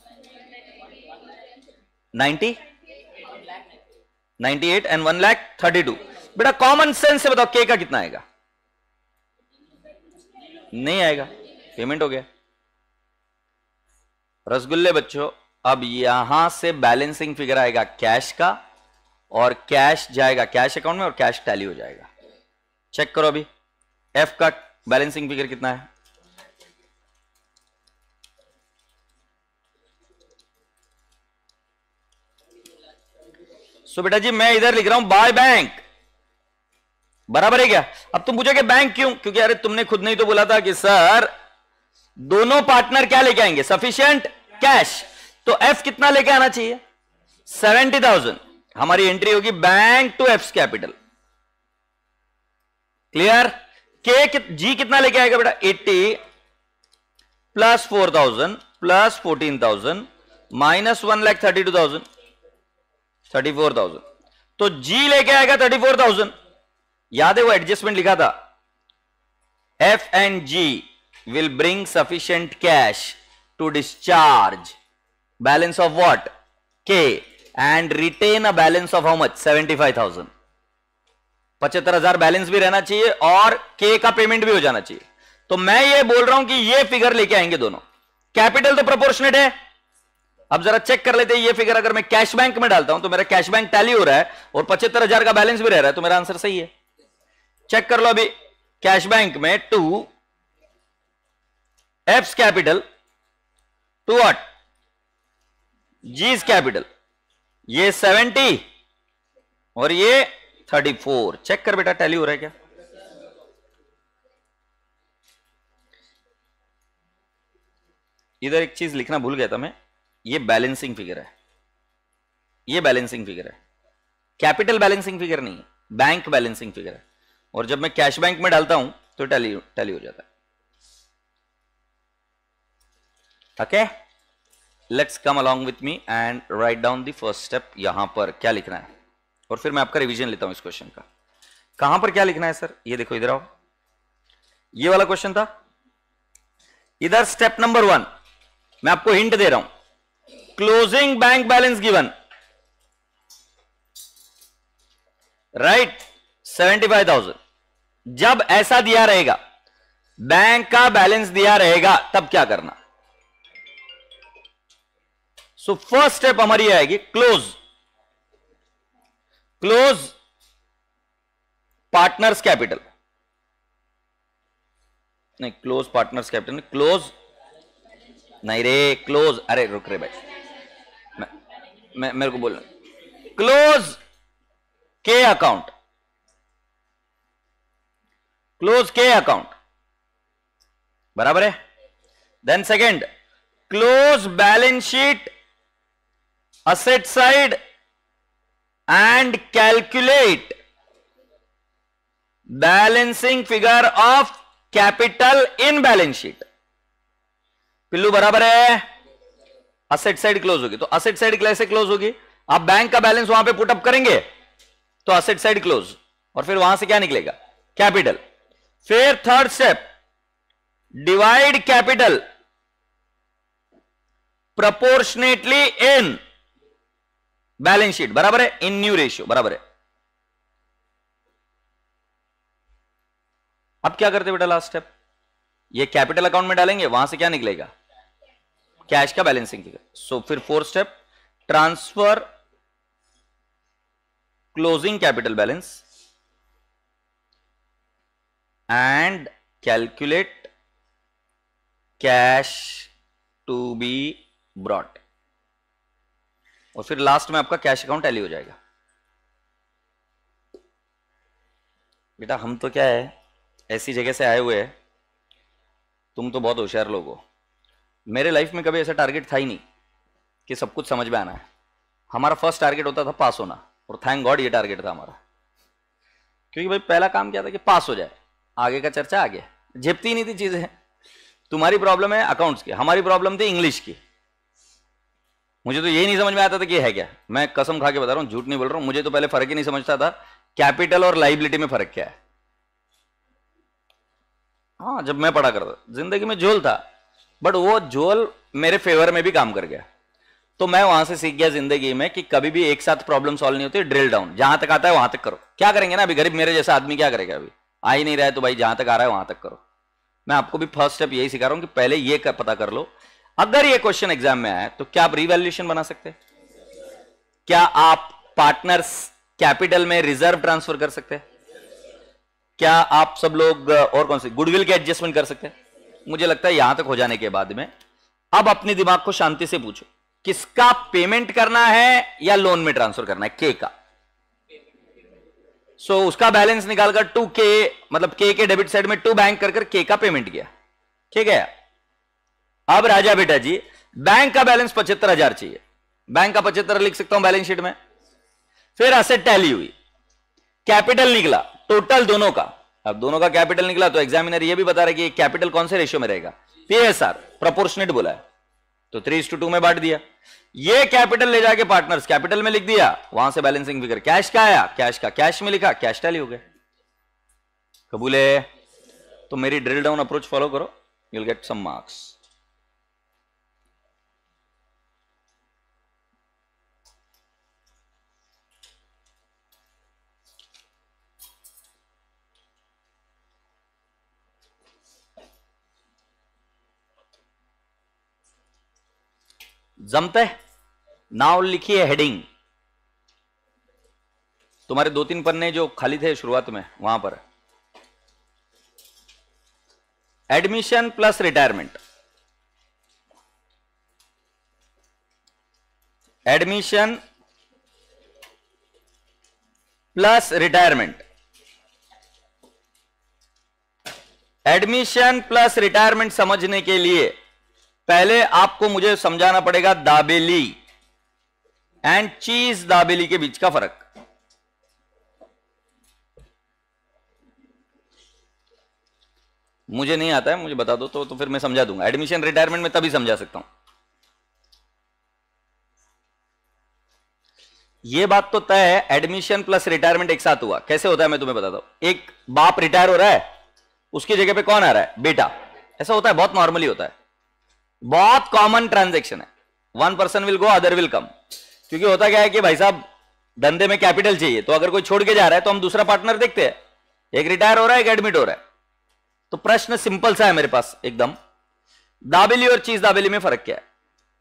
ninety ninety eight and one lakh thirty two. बेटा कॉमन सेंस से बताओ के का कितना आएगा, नहीं आएगा, पेमेंट हो गया। रसगुल्ले बच्चों, अब यहां से बैलेंसिंग फिगर आएगा कैश का, और कैश जाएगा कैश अकाउंट में और कैश टैली हो जाएगा। चेक करो अभी एफ का बैलेंसिंग फिगर कितना है, सो बेटा जी मैं इधर लिख रहा हूं बाय बैंक, बराबर है क्या। अब तुम पूछोगे बैंक क्यों, क्योंकि अरे तुमने खुद नहीं तो बोला था कि सर दोनों पार्टनर क्या लेके आएंगे, सफिशिएंट कैश, तो एफ कितना लेके आना चाहिए, सेवेंटी थाउजेंड। हमारी एंट्री होगी bank to F capital, clear. K G कितना लेके आएगा बेटा, eighty plus four thousand plus fourteen thousand minus one lakh thirty two thousand thirty four thousand, तो जी लेके आएगा थर्टी फोर थाउजेंड। याद है वो एडजस्टमेंट लिखा था, F and G will bring sufficient cash to discharge balance of what, K, and retain a balance of how much, seventy five thousand. पचहत्तर हजार बैलेंस भी रहना चाहिए और के का पेमेंट भी हो जाना चाहिए। तो मैं ये बोल रहा हूं कि ये फिगर लेके आएंगे दोनों, कैपिटल तो प्रोपोर्शनेट है। अब जरा चेक कर लेते हैं ये फिगर, अगर मैं कैश बैंक में डालता हूं तो मेरा कैश बैंक टैली हो रहा है और पचहत्तर हजार का बैलेंस भी रह रहा है, तो मेरा आंसर सही है। चेक कर लो अभी, कैश बैंक में to F capital to what, G's capital, ये सेवेंटी और ये थर्टी फोर। चेक कर बेटा टैली हो रहा है क्या, इधर एक चीज लिखना भूल गया था मैं, ये बैलेंसिंग फिगर है, ये बैलेंसिंग फिगर है, कैपिटल बैलेंसिंग फिगर नहीं है, बैंक बैलेंसिंग फिगर है। और जब मैं कैश बैंक में डालता हूं तो टैली टैली हो जाता है। Okay, let's come along with me and write down the first step. यहां पर क्या लिखना है, और फिर मैं आपका रिवीजन लेता हूं इस क्वेश्चन का। कहां पर क्या लिखना है सर, ये देखो इधर आओ, ये वाला क्वेश्चन था। इधर स्टेप नंबर वन, मैं आपको हिंट दे रहा हूं, closing bank balance given, right, seventy five thousand. जब ऐसा दिया रहेगा, बैंक का बैलेंस दिया रहेगा, तब क्या करना। सो फर्स्ट स्टेप हमारी आएगी क्लोज, क्लोज पार्टनर्स कैपिटल, नहीं क्लोज पार्टनर्स कैपिटल नहीं, क्लोज नहीं रे, क्लोज, अरे रुक रे भाई, मैं, मैं मेरे को बोलना, क्लोज के अकाउंट, क्लोज के अकाउंट, बराबर है। Then second, close balance sheet asset side and calculate balancing figure of capital in balance sheet. Pillu बराबर है, असेट साइड क्लोज होगी, तो असेट साइड कैसे क्लोज होगी, आप बैंक का बैलेंस वहां पे पुटअप करेंगे तो असेट साइड क्लोज, और फिर वहां से क्या निकलेगा, कैपिटल। फिर third step, divide capital proportionately in balance sheet, बराबर है, इन न्यू रेशियो, बराबर है। अब क्या करते बेटा, लास्ट स्टेप, ये कैपिटल अकाउंट में डालेंगे, वहां से क्या निकलेगा, कैश का बैलेंसिंग फिगर। सो फिर fourth step, transfer closing capital balance and calculate cash to be brought, और फिर लास्ट में आपका कैश अकाउंट टैली हो जाएगा। बेटा हम तो क्या है, ऐसी जगह से आए हुए हैं, तुम तो बहुत होशियार लोग हो। मेरे लाइफ में कभी ऐसा टारगेट था ही नहीं कि सब कुछ समझ में आना है। हमारा फर्स्ट टारगेट होता था पास होना, और थैंक गॉड ये टारगेट था हमारा, क्योंकि भाई पहला काम क्या था कि पास हो जाए, आगे का चर्चा आगे, झेपती नहीं थी चीजें। तुम्हारी प्रॉब्लम है अकाउंट्स की, हमारी प्रॉब्लम थी इंग्लिश की। मुझे तो यही नहीं समझ में आता था कि है क्या। मैं कसम खा के बता रहा हूं, झूठ नहीं बोल रहा हूं, मुझे तो पहले फर्क ही नहीं समझता था कैपिटल और लाइबिलिटी में फर्क क्या है। हाँ, जब मैं पढ़ा करता जिंदगी में झोल था, बट वो झोल मेरे फेवर में भी काम कर गया। तो मैं वहां से सीख गया जिंदगी में कि कभी भी एक साथ प्रॉब्लम सॉल्व नहीं होती, ड्रिल डाउन, जहां तक आता है वहां तक करो। क्या करेंगे ना, अभी गरीब मेरे जैसा आदमी क्या करेगा, अभी आ ही नहीं रहा है तो भाई जहां तक आ रहा है वहां तक करो। मैं आपको भी फर्स्ट स्टेप यही सिखा रहा हूं कि पहले ये कर, पता कर लो अगर ये क्वेश्चन एग्जाम में आए तो क्या आप रिवैल्यूएशन बना सकते हैं? क्या आप पार्टनर्स कैपिटल में रिजर्व ट्रांसफर कर सकते हैं? क्या आप सब लोग और कौन सी गुडविल के एडजस्टमेंट कर सकते हैं? मुझे लगता है यहां तक हो जाने के बाद में अब अपने दिमाग को शांति से पूछो, किसका पेमेंट करना है या लोन में ट्रांसफर करना है? के का। सो so, उसका बैलेंस निकालकर टू के, मतलब के के डेबिट साइड में टू बैंक कर कर के का पेमेंट किया, ठीक है। अब राजा बेटा जी, बैंक का बैलेंस पचहत्तर हजार चाहिए, बैंक का पचहत्तर लिख सकता हूं बैलेंस शीट में। फिर असेट टैली हुई, कैपिटल निकला टोटल दोनों का। अब दोनों का कैपिटल निकला तो एग्जामिनर ये भी बता रहा है कि कैपिटल कौन से रेशियो में रहेगा, पीएसआर प्रोपोर्शनेट बोला है, तो थ्री इज टू टू में बांट दिया। ये कैपिटल ले जाके पार्टनर्स कैपिटल में लिख दिया, वहां से बैलेंसिंग फिगर कैश का आया, कैश का कैश में लिखा, कैश टैली हो गया। कबूल है? तो मेरी ड्रिल डाउन अप्रोच फॉलो करो, you will get some marks. जमता है? नाउ लिखिए हेडिंग, तुम्हारे दो तीन पन्ने जो खाली थे शुरुआत में वहां पर, admission plus retirement, admission plus retirement, admission plus retirement समझने के लिए पहले आपको मुझे समझाना पड़ेगा दाबेली एंड चीज दाबेली के बीच का फर्क। मुझे नहीं आता है, मुझे बता दो तो, तो फिर मैं समझा दूंगा। एडमिशन रिटायरमेंट में तभी समझा सकता हूं। यह बात तो तय है, एडमिशन प्लस रिटायरमेंट एक साथ हुआ। कैसे होता है मैं तुम्हें बताता हूं। एक बाप रिटायर हो रहा है, उसकी जगह पे कौन आ रहा है? बेटा। ऐसा होता है, बहुत नॉर्मली होता है, बहुत कॉमन ट्रांजैक्शन है। One person will go, other will come. क्योंकि होता क्या है कि भाई साहब धंधे में कैपिटल चाहिए, तो अगर कोई छोड़ के जा रहा है तो हम दूसरा पार्टनर देखते हैं, एक रिटायर हो रहा है, एक एडमिट हो रहा है। तो प्रश्न सिंपल सा है मेरे पास एकदम, दाबेली और चीज दाबेली में फर्क क्या है?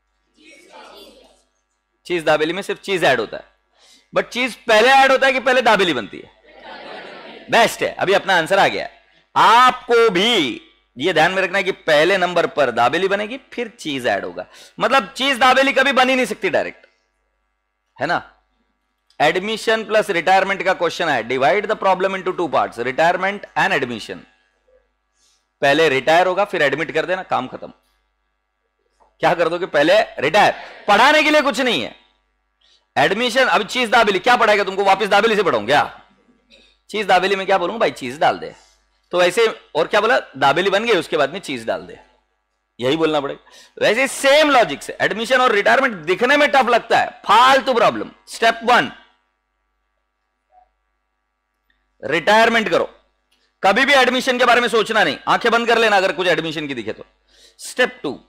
चीज दाबेली में सिर्फ चीज ऐड होता है, बट चीज पहले ऐड होता है कि पहले दाबेली बनती है? बेस्ट है, अभी अपना आंसर आ गया। आपको भी ये ध्यान में रखना है कि पहले नंबर पर दाबेली बनेगी, फिर चीज ऐड होगा। मतलब चीज दाबेली कभी बन ही नहीं सकती डायरेक्ट, है ना। एडमिशन प्लस रिटायरमेंट का क्वेश्चन है, divide the problem into two parts, retirement and admission. पहले रिटायर होगा फिर एडमिट कर देना, काम खत्म। क्या कर दोगे? पहले रिटायर, पढ़ाने के लिए कुछ नहीं है। एडमिशन, अब चीज दाबेली क्या पढ़ाएगा तुमको? वापस दाबेली से पढ़ाऊं क्या? चीज दाबेली में क्या बोलूंगा भाई? चीज डाल दे। तो वैसे, और क्या बोला? दाबेली बन गई, उसके बाद में चीज डाल दे, यही बोलना पड़ेगा। वैसे सेम लॉजिक से एडमिशन और रिटायरमेंट दिखने में टफ लगता है, फालतू प्रॉब्लम। स्टेप वन, रिटायरमेंट करो, कभी भी एडमिशन के बारे में सोचना नहीं, आंखें बंद कर लेना अगर कुछ एडमिशन की दिखे तो। स्टेप टू,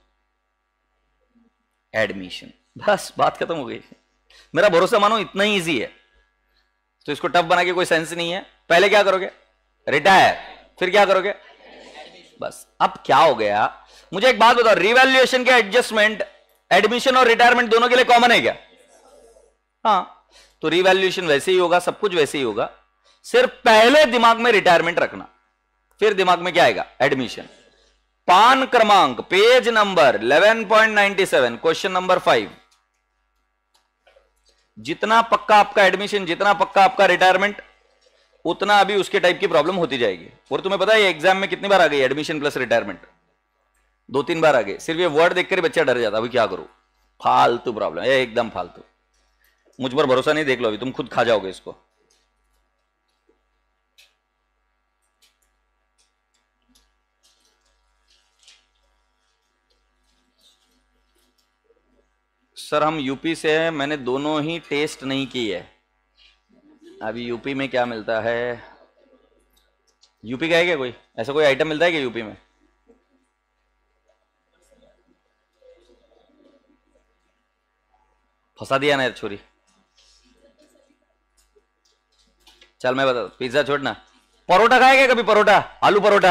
एडमिशन, बस बात खत्म हो गई। मेरा भरोसा मानो इतना ही इजी है, तो इसको टफ बना के कोई सेंस नहीं है। पहले क्या करोगे? रिटायर, फिर क्या करोगे? बस। अब क्या हो गया, मुझे एक बात बताओ, रिवैल्यूएशन के एडजस्टमेंट एडमिशन और रिटायरमेंट दोनों के लिए कॉमन है क्या? हाँ, तो रिवैल्यूएशन वैसे ही होगा, सब कुछ वैसे ही होगा, सिर्फ पहले दिमाग में रिटायरमेंट रखना, फिर दिमाग में क्या आएगा? एडमिशन। पान क्रमांक page number eleven point ninety seven, question number five. जितना पक्का आपका एडमिशन, जितना पक्का आपका रिटायरमेंट, उतना अभी उसके टाइप की प्रॉब्लम होती जाएगी। और तुम्हें पता है एग्जाम में कितनी बार आ गई एडमिशन प्लस रिटायरमेंट? दो तीन बार आ गई। सिर्फ ये वर्ड देखकर बच्चा डर जाता, अभी क्या करूं, फालतू प्रॉब्लम, ये एकदम फालतू। मुझ पर भरोसा नहीं, देख लो, अभी तुम खुद खा जाओगे इसको। सर हम यूपी से हैं, मैंने दोनों ही टेस्ट नहीं की है। अभी यूपी में क्या मिलता है? यूपी का है क्या कोई ऐसा कोई आइटम मिलता है क्या यूपी में? फंसा दिया ना छोरी। चल मैं बता, पिज्जा छोड़ना। परोठा खाएगा कभी? परोठा, आलू परोठा,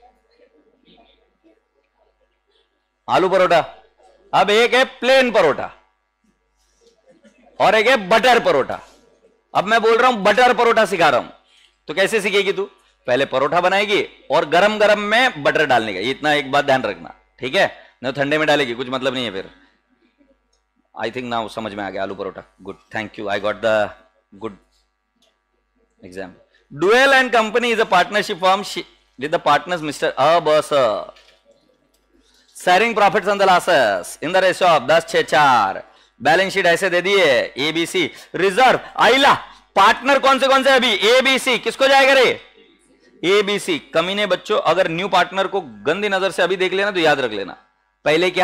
आलू परोठा। अब एक है प्लेन परोठा और एक है बटर परोठा। अब मैं बोल रहा हूं बटर परोठा सिखा रहा हूं, तो कैसे सीखेगी तू? पहले परोठा बनाएगी और गरम गरम में बटर डालने का, इतना एक बात ध्यान रखना, ठीक है? नहीं ठंडे में डालेगी कुछ मतलब नहीं है फिर। आई थिंक नाउ समझ में आ गया। आलू परोठा, good, thank you, I got the good exam. Duell and Company is a partnership firm with the partners Mister Abasa. Sharing profits and the losses in the ratio of दस छह चार. Balance sheet ऐसे दे दिए, ABC reserve आइला partner कौन से कौन से अभी एबीसी किसको जाएगा रे? एबीसी. कमीने बच्चों अगर न्यू पार्टनर को गंदी नजर से अभी देख लेना तो याद रख लेना, पहले क्या?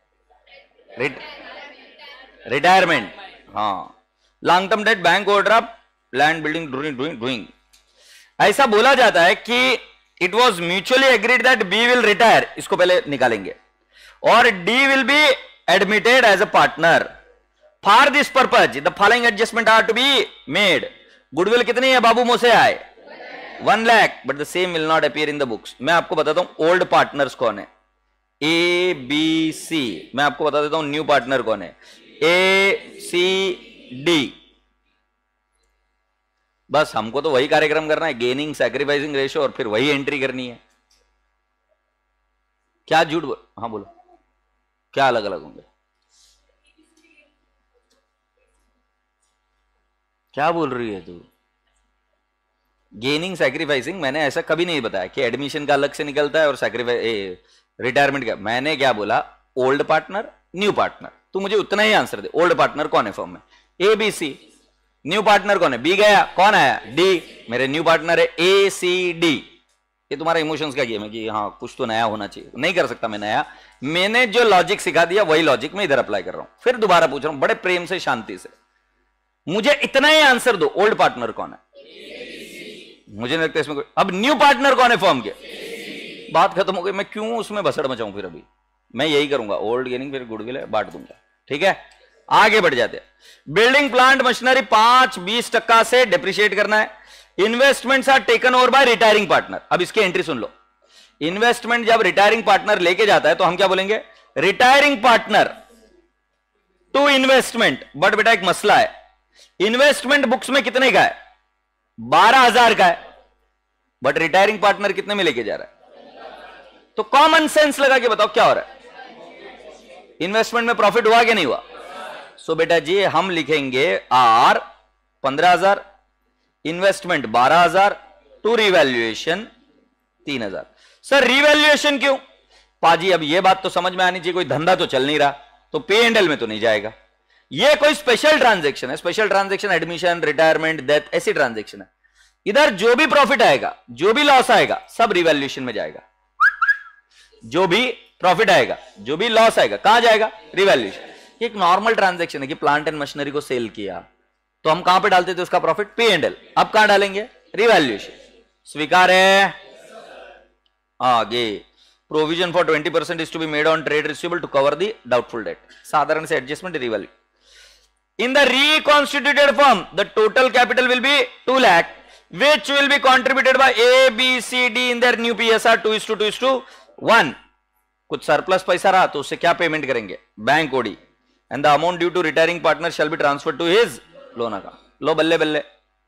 रिटायरमेंट. हाँ, long term debt, bank overdraft, land building, doing doing doing. ऐसा बोला जाता है कि it was mutually agreed that B will retire, इसको पहले निकालेंगे, और D will be admitted as a partner. For this purpose the following adjustment are to be made. Goodwill कितनी है बाबू मोसे आए? One lakh, but the same will not appear in the books. मैं आपको बताता हूं ओल्ड पार्टनर्स कौन है, ए बी सी. मैं आपको बता देता हूं न्यू पार्टनर कौन है, ए सी डी. बस हमको तो वही कार्यक्रम करना है, गेनिंग, सैक्रिफाइसिंग रेशियो, और फिर वही एंट्री करनी है. क्या झूठ बोल? हाँ बोलो, क्या अलग अलग होंगे? क्या बोल रही है तू? गेनिंग सैक्रिफाइसिंग मैंने ऐसा कभी नहीं बताया कि एडमिशन का अलग से निकलता है और सैक्रिफाइस रिटायरमेंट का. मैंने क्या बोला? Old partner, new partner. तू मुझे उतना ही आंसर दे. ओल्ड पार्टनर कौन है फॉर्म में? A B C. New partner कौन है? बी गया, कौन आया? डी. मेरे न्यू पार्टनर है ए सी डी. ये तुम्हारा इमोशंस का गेम है कि हाँ कुछ तो नया होना चाहिए. नहीं कर सकता मैं नया. मैंने जो लॉजिक सिखा दिया वही लॉजिक में इधर अप्लाई कर रहा हूं. फिर दोबारा पूछ रहा हूं बड़े प्रेम से, शांति से. मुझे इतना ही आंसर दो, ओल्ड पार्टनर कौन है? मुझे नहीं लगता इसमें कोई. अब न्यू पार्टनर कौन है फॉर्म के? बात खत्म हो गई. मैं क्यों उसमें बसड़ मचाऊं फिर? अभी मैं यही करूंगा, ओल्ड गेनिंग फिर गुडविल है, बांट दूंगा. ठीक है, आगे बढ़ जाते हैं. बिल्डिंग प्लांट मशीनरी पांच बीस टक्का से डिप्रिशिएट करना है. Investments are taken over by retiring partner. अब इसकी एंट्री सुन लो. इन्वेस्टमेंट जब रिटायरिंग पार्टनर लेके जाता है तो हम क्या बोलेंगे? Retiring partner to investment. But बेटा एक मसला है, इन्वेस्टमेंट बुक्स में कितने का है? बारह हजार का है, बट रिटायरिंग पार्टनर कितने में लेके जा रहा है? तो कॉमन सेंस लगा के बताओ क्या हो रहा है? इन्वेस्टमेंट में प्रॉफिट हुआ कि नहीं हुआ? सो so बेटा जी हम लिखेंगे आर पंद्रह हजार, इन्वेस्टमेंट बारह हजार, टू रिवैल्यूएशन तीन हजार. सर रिवैल्यूएशन क्यों? पाजी अब ये बात तो समझ में आनी चाहिए, कोई धंधा तो चल नहीं रहा, तो पे एंड एल में तो नहीं जाएगा. ये कोई स्पेशल ट्रांजैक्शन है. Special transaction admission, retirement, death, ऐसी ट्रांजैक्शन है. इधर जो भी प्रॉफिट आएगा, जो भी लॉस आएगा, सब रिवैल्यूएशन में जाएगा. जो भी प्रॉफिट आएगा, जो भी लॉस आएगा, कहां जाएगा? रिवैल्यूएशन. एक नॉर्मल ट्रांजैक्शन है कि प्लांट एंड मशीनरी को सेल किया तो हम कहां पे डालते थे उसका प्रॉफिट? पे एंड एल. अब कहां डालेंगे? रिवैल्यूएशन. स्वीकार है? आगे provision for twenty percent is to be made on trade receivable to cover the doubtful debt. साधारण से adjustment, revalue. In the reconstituted firm the total capital will be two lakh which will be contributed by A, B, C, D in their new P S R two is to two is to one. कुछ surplus पैसा रहा तो उससे क्या payment करेंगे? Bank OD. And the amount due to retiring partner shall be transfer to his loan account. लो बल्ले बल्ले.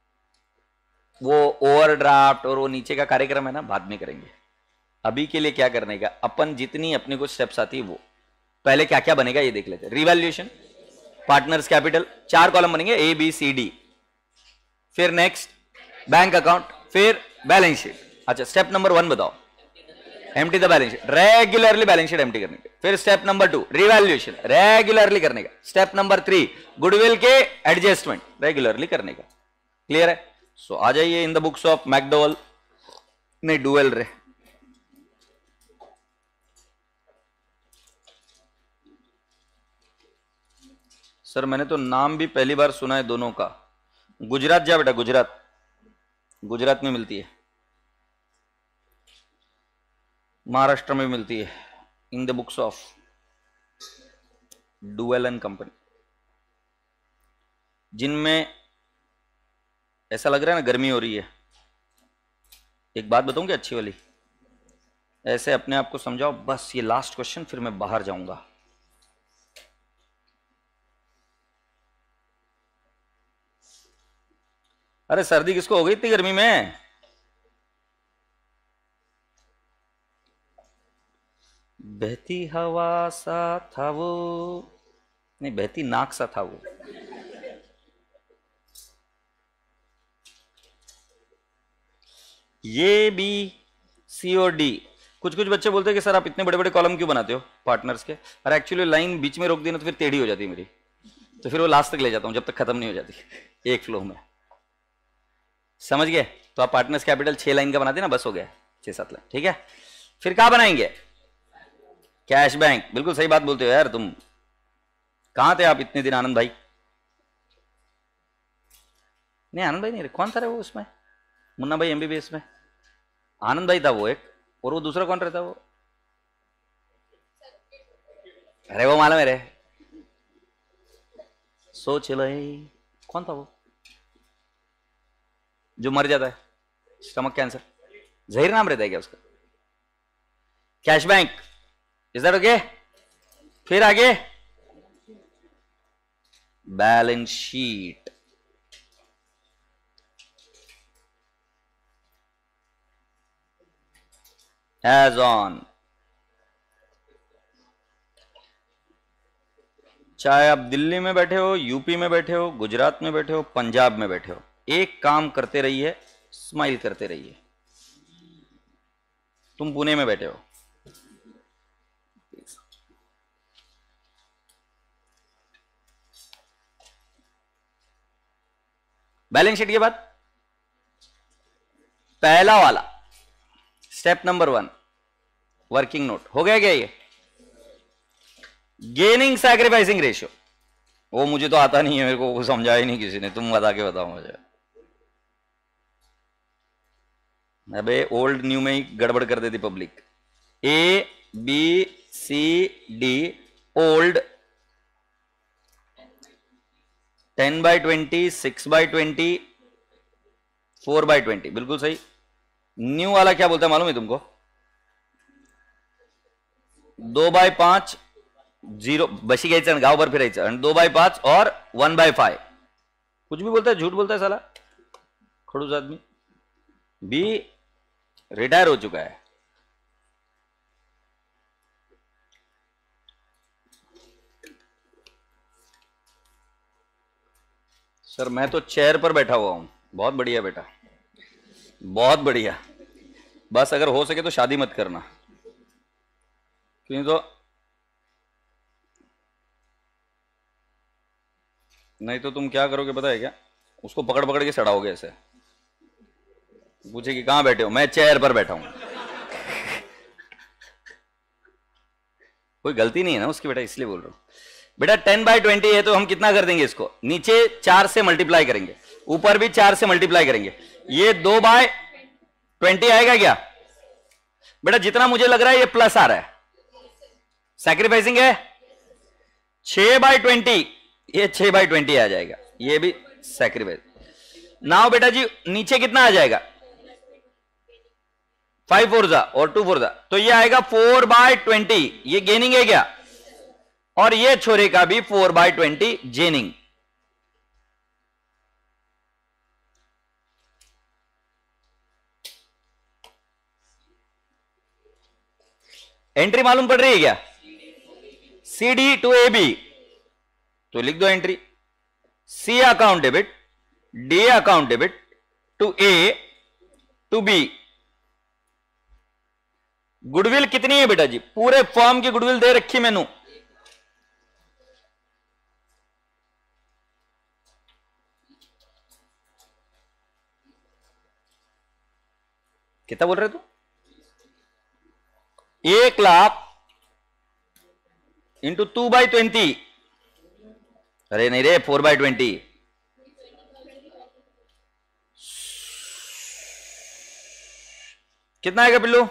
वो ओवरड्राफ्ट और वो नीचे का कार्यक्रम है ना, बाद में करेंगे. अभी के लिए क्या करने का, अपन जितनी अपने को स्टेप्स आती है वो पहले क्या क्या बनेगा ये देख लेते हैं. रिवैल्यूएशन, पार्टनर्स कैपिटल, चार कॉलम बनेंगे ए बी सी डी. फिर नेक्स्ट बैंक अकाउंट, फिर बैलेंस शीट. अच्छा स्टेप नंबर वन बताओ, empty the balance sheet. Regularly balance sheet empty करने के. फिर step number two revaluation, regularly करने का. स्टेप नंबर थ्री गुडविल के एडजस्टमेंट, रेगुलरली करने का. क्लियर है? सो so, आ जाइए in the books of McDowell, नहीं डुएल रे. सर मैंने तो नाम भी पहली बार सुना है दोनों का। गुजरात जा बेटा, गुजरात, गुजरात में मिलती है, महाराष्ट्र में मिलती है, in the books of Duell and company. जिनमें ऐसा लग रहा है ना गर्मी हो रही है, एक बात बताऊं क्या अच्छी वाली, ऐसे अपने आप को समझाओ बस ये लास्ट क्वेश्चन फिर मैं बाहर जाऊंगा। अरे सर्दी किसको हो गई इतनी गर्मी में? बहती हवा सा था वो, नहीं बहती नाक सा था वो। ये बी सी और डी। कुछ कुछ बच्चे बोलते हैं कि सर आप इतने बड़े बड़े कॉलम क्यों बनाते हो पार्टनर्स के? अरे एक्चुअली लाइन बीच में रोक दी ना तो फिर टेढ़ी हो जाती है मेरी, तो फिर वो लास्ट तक ले जाता हूं जब तक खत्म नहीं हो जाती एक फ्लो में। समझ गए? तो आप पार्टनर्स कैपिटल छह लाइन का बनाते ना, बस हो गया छह सात लाइन, ठीक है। फिर कहां बनाएंगे? Cash bank. बिल्कुल सही बात बोलते हो यार तुम। कहां थे आप इतने दिन आनंद भाई? नहीं आनंद भाई नहीं, कौन था रे वो उसमें? मुन्ना भाई एमबीबीएस में आनंद भाई था वो एक, और वो दूसरा कौन रहता वो? अरे वो मालूम है रे, सोच लो कौन था वो जो मर जाता है, स्टमक कैंसर, जहीर नाम रहता है क्या उसका? Cash bank. Is that okay? फिर आगे बैलेंस शीट। As on. चाहे आप दिल्ली में बैठे हो, यूपी में बैठे हो, गुजरात में बैठे हो, पंजाब में बैठे हो, एक काम करते रहिए, स्माइल करते रहिए। तुम पुणे में बैठे हो, बैलेंस शीट के बाद पहला वाला step number one, working note. हो गया क्या ये? गेनिंग सैक्रिफाइसिंग रेशियो, वो मुझे तो आता नहीं है, मेरे को समझा ही नहीं किसी ने, तुम बता के बताओ मुझे। अबे ओल्ड न्यू में ही गड़बड़ कर देती public. A B C D old, ten by twenty, six by twenty, four by twenty, बिल्कुल सही। न्यू वाला क्या बोलता है मालूम है तुमको? दो बाय पांच, जीरो बशी घ्यायचं गांव भर फिरायचं, आणि दो बाय पांच और वन बाय फाइव। कुछ भी बोलता है, झूठ बोलता है साला खड़ूस आदमी। बी रिटायर हो चुका है। सर मैं तो चेयर पर बैठा हुआ हूं। बहुत बढ़िया बेटा, बहुत बढ़िया। बस अगर हो सके तो शादी मत करना, क्योंकि तो नहीं तो तुम क्या करोगे पता है क्या? उसको पकड़ पकड़ के सड़ाओगे ऐसे, पूछे कि कहां बैठे हो, मैं चेयर पर बैठा हूं। कोई गलती नहीं है ना उसकी बेटा, इसलिए बोल रहा हूं। बेटा टेन बाई ट्वेंटी है तो हम कितना कर देंगे इसको? नीचे चार से मल्टीप्लाई करेंगे, ऊपर भी चार से मल्टीप्लाई करेंगे। ये दो बाय ट्वेंटी आएगा क्या बेटा? जितना मुझे लग रहा है ये प्लस आ रहा है, सैक्रिफाइसिंग है। छह बाई ट्वेंटी, ये छह बाई ट्वेंटी आ जाएगा, ये भी सैक्रिफाइस। नाउ बेटा जी नीचे कितना आ जाएगा? फाइव फोर जा और टू फोर जा, तो ये आएगा फोर बाय ट्वेंटी। ये गेनिंग है क्या? और ये छोरे का भी four by twenty gaining. Entry मालूम पड़ रही है क्या? C D to A B, तो लिख दो entry. C account debit, D account debit to A to B. Goodwill कितनी है बेटा जी? पूरे फॉर्म की गुडविल दे रखी मैंने। कितना बोल रहे तू? एक lakh into two by twenty, अरे नहीं रे, फोर बाय ट्वेंटी। कितना आएगा पिल्लू?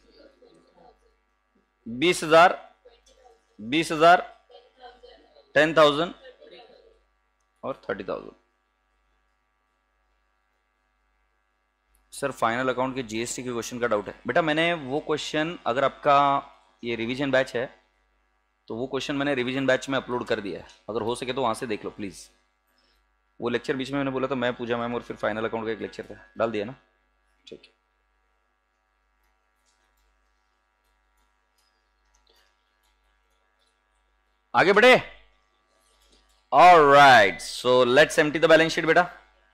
बीस हजार, बीस हजार, टेन थाउजेंड और thirty thousand. Sir final account के जीएसटी के क्वेश्चन का डाउट है बेटा। मैंने वो क्वेश्चन, अगर आपका ये रिवीजन बैच है तो वो क्वेश्चन मैंने रिवीजन बैच में अपलोड कर दिया है, अगर हो सके तो वहां से देख लो प्लीज। वो लेक्चर बीच में मैंने बोला था, मैं पूजा मैम और फिर फाइनल अकाउंट का एक लेक्चर था, डाल दिया ना? ठीक है। आगे बढ़े। Alright, so let's empty the balance sheet बेटा।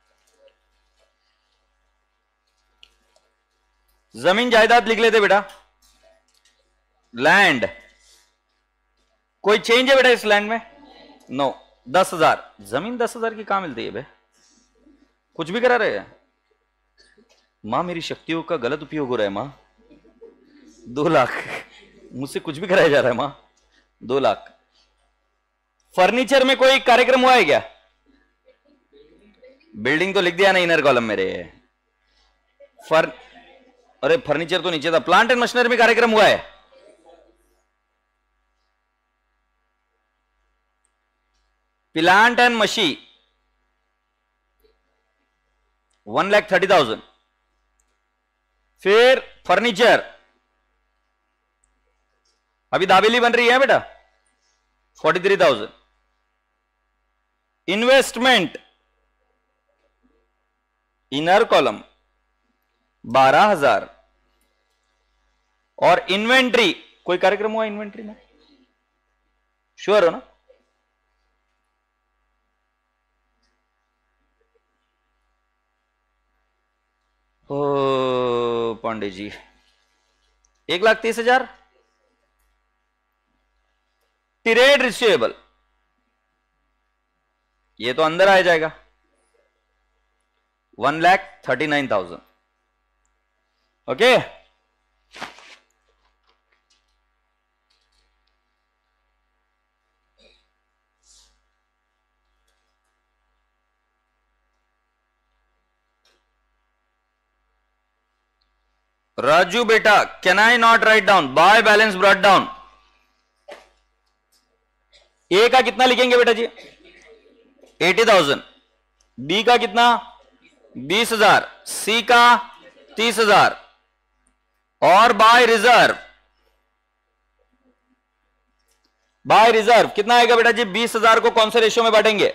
जमीन जायदाद लिख लेते बेटा। लैंड, कोई चेंज है बेटा इस लैंड में? नो। दस हजार, जमीन दस हजार की कहां मिलती है बे? कुछ भी करा रहे हैं मां, मेरी शक्तियों का गलत उपयोग हो रहा है मां। दो लाख मुझसे कुछ भी कराया जा रहा है मां। दो लाख। फर्नीचर में कोई कार्यक्रम हुआ है क्या? बिल्डिंग तो लिख दिया ना इनर कॉलम मेरे। फर अरे फर्नीचर तो नीचे था। प्लांट एंड मशीनरी में कार्यक्रम हुआ है? Plant and machine one lakh thirty thousand. फिर फर्नीचर, अभी दाबेली बन रही है बेटा, forty three thousand. Investment inner column बारह हजार। और इन्वेंट्री, कोई कार्यक्रम हुआ इन्वेंट्री में? श्योर हो ना? ओ पांडे जी, एक लाख तीस हजार। ट्रेड रिसीवेबल, ये तो अंदर आ जाएगा, one lakh thirty nine thousand. Okay, Raju बेटा, can I not write down by balance brought down? A का कितना लिखेंगे बेटा जी? Eighty thousand. बी का कितना? बीस हजार। सी का तीस हजार। और बाय रिजर्व, बाय रिजर्व कितना आएगा बेटा जी? बीस हजार को कौन से रेशियो में बांटेंगे?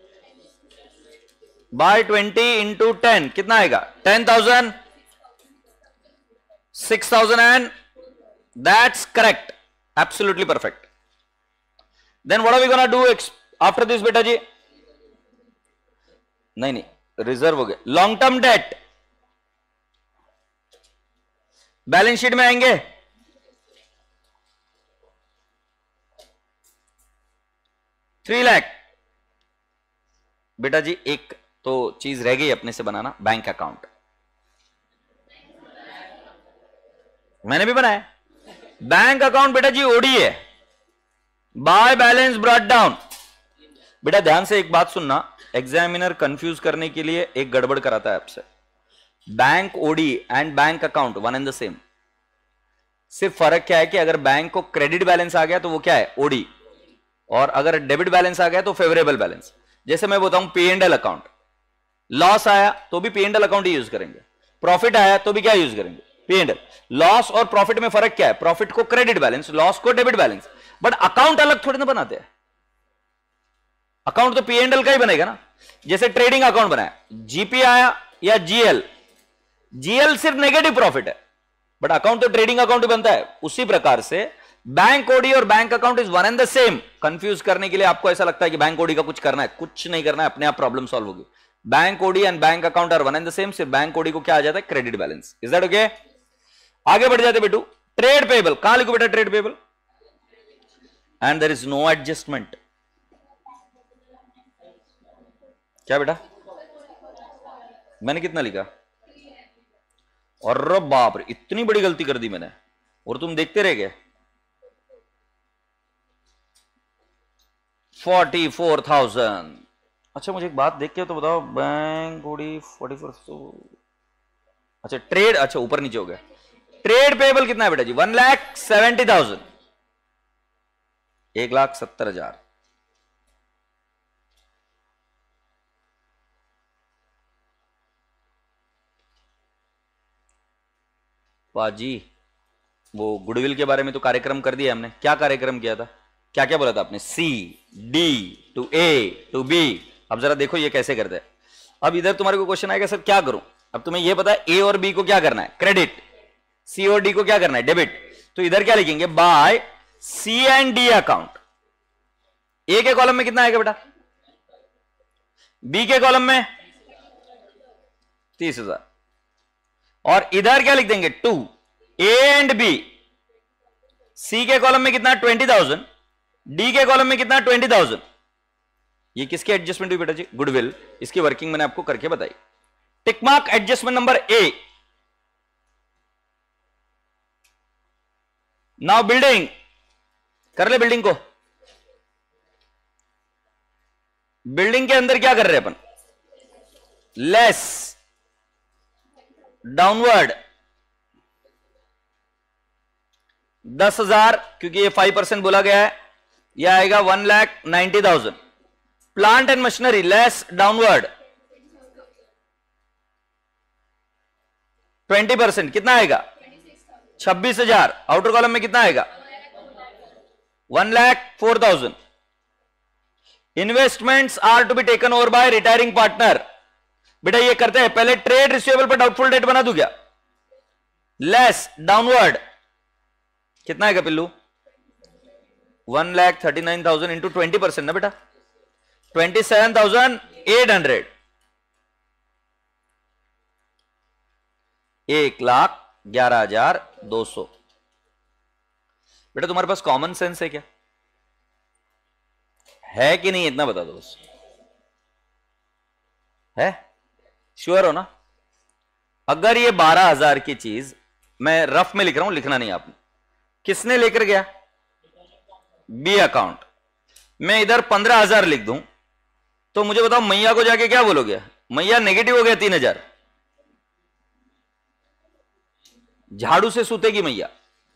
बाय ट्वेंटी इंटू टेन कितना आएगा? Ten thousand, six thousand and that's correct, absolutely perfect. Then what are we gonna do after this बेटा जी? नहीं नहीं, रिजर्व हो गया। Long term debt balance sheet में आएंगे। थ्री लाख बेटा जी। एक तो चीज रह गई अपने से बनाना, बैंक अकाउंट। मैंने भी बनाया बैंक अकाउंट बेटा जी। ओडी है, बाय बैलेंस ब्रॉट डाउन। बेटा ध्यान से एक बात सुनना, एग्जामिनर कंफ्यूज करने के लिए एक गड़बड़ कराता है आपसे। Bank OD and bank account one and the same. सिर्फ फर्क क्या है कि अगर बैंक को क्रेडिट बैलेंस आ गया तो वो क्या है? ओडी। और अगर डेबिट बैलेंस आ गया तो फेवरेबल बैलेंस। जैसे मैं बताऊं P and L account, loss आया तो भी पी एंड एल अकाउंट ही यूज करेंगे, प्रॉफिट आया तो भी क्या यूज करेंगे? P and L. लॉस और प्रॉफिट में फर्क क्या है? प्रॉफिट को क्रेडिट बैलेंस, लॉस को डेबिट बैलेंस। बट अकाउंट अलग थोड़ी ना बनाते हैं। अकाउंट तो पी एंड एल का ही बनेगा ना। जैसे ट्रेडिंग अकाउंट बनाया, जीपी आया या जीएल, जीएल सिर्फ नेगेटिव प्रॉफिट है, बट अकाउंट तो ट्रेडिंग अकाउंट ही बनता है। उसी प्रकार से बैंक ओडी और bank account is one and the same. Confuse करने के लिए आपको ऐसा लगता है कि बैंक ओडी का कुछ करना है, कुछ नहीं करना है, अपने आप प्रॉब्लम सॉल्व होगी। Bank OD and bank account are one and the same. सिर्फ बैंक ओडी को क्या आ जाता है? Credit balance. Is that okay? आगे बढ़ जाते बेटू। ट्रेड पेबल कहां लिखो बेटा? Trade payable and there is no adjustment. क्या बेटा? मैंने कितना लिखा? और बाप रे, इतनी बड़ी गलती कर दी मैंने, और तुम देखते रह गए। Forty four thousand. अच्छा मुझे एक बात देख के तो बताओ, बैंक गुड़ी फोर्टी फोर, अच्छा ट्रेड, अच्छा ऊपर नीचे हो गया। ट्रेड पेबल कितना है बेटा जी? वन लाख सेवेंटी थाउजेंड, एक लाख सत्तर हजार। पाजी वो गुडविल के बारे में तो कार्यक्रम कर दिया हमने। क्या कार्यक्रम किया था? क्या क्या बोला था आपने? C D to A to B. अब जरा देखो ये कैसे करते हैं। अब इधर तुम्हारे को क्वेश्चन आएगा सर क्या करूं? अब तुम्हें ये पता है ए और बी को क्या करना है? क्रेडिट। सी और डी को क्या करना है? डेबिट। तो इधर क्या लिखेंगे? By C and D account. A के कॉलम में कितना आएगा बेटा? बी के कॉलम में तीस हजार। और इधर क्या लिख देंगे? To A and B. C के कॉलम में कितना? Twenty thousand. डी के कॉलम में कितना? ट्वेंटी थाउजेंड। ये किसकी एडजस्टमेंट हुई बेटा जी? गुडविल। इसकी वर्किंग मैंने आपको करके बताई। Tick mark adjustment number A. Now building कर ले। बिल्डिंग को, बिल्डिंग के अंदर क्या कर रहे हैं अपन? लेस डाउनवर्ड दस हजार, क्योंकि ये फाइव परसेंट बोला गया है। यह आएगा one lakh ninety thousand. Plant and machinery less downward twenty percent, कितना आएगा? छब्बीस हजार। आउटर कॉलम में कितना आएगा? One lakh four thousand. Investments are to be taken over by retiring partner. बेटा ये करते हैं, पहले ट्रेड रिसीवेबल पर डाउटफुल डेट बना दूं क्या? लेस डाउनवर्ड कितना आएगा Pillu? One lakh thirty nine thousand into twenty percent ना बेटा, twenty seven thousand eight hundred. एक लाख ग्यारह हजार दो सौ। बेटा तुम्हारे पास कॉमन सेंस है क्या? है कि नहीं? इतना बता दो बस। है? श्योर हो ना? अगर ये बारह हजार की चीज, मैं रफ में लिख रहा हूं, लिखना नहीं आपने, किसने लेकर गया? B account. मैं इधर पंद्रह हजार लिख दूं तो मुझे बताओ मैया को जाके क्या बोलोगे? मैया नेगेटिव हो गया तीन हजार, झाड़ू से सूतेगी मैया।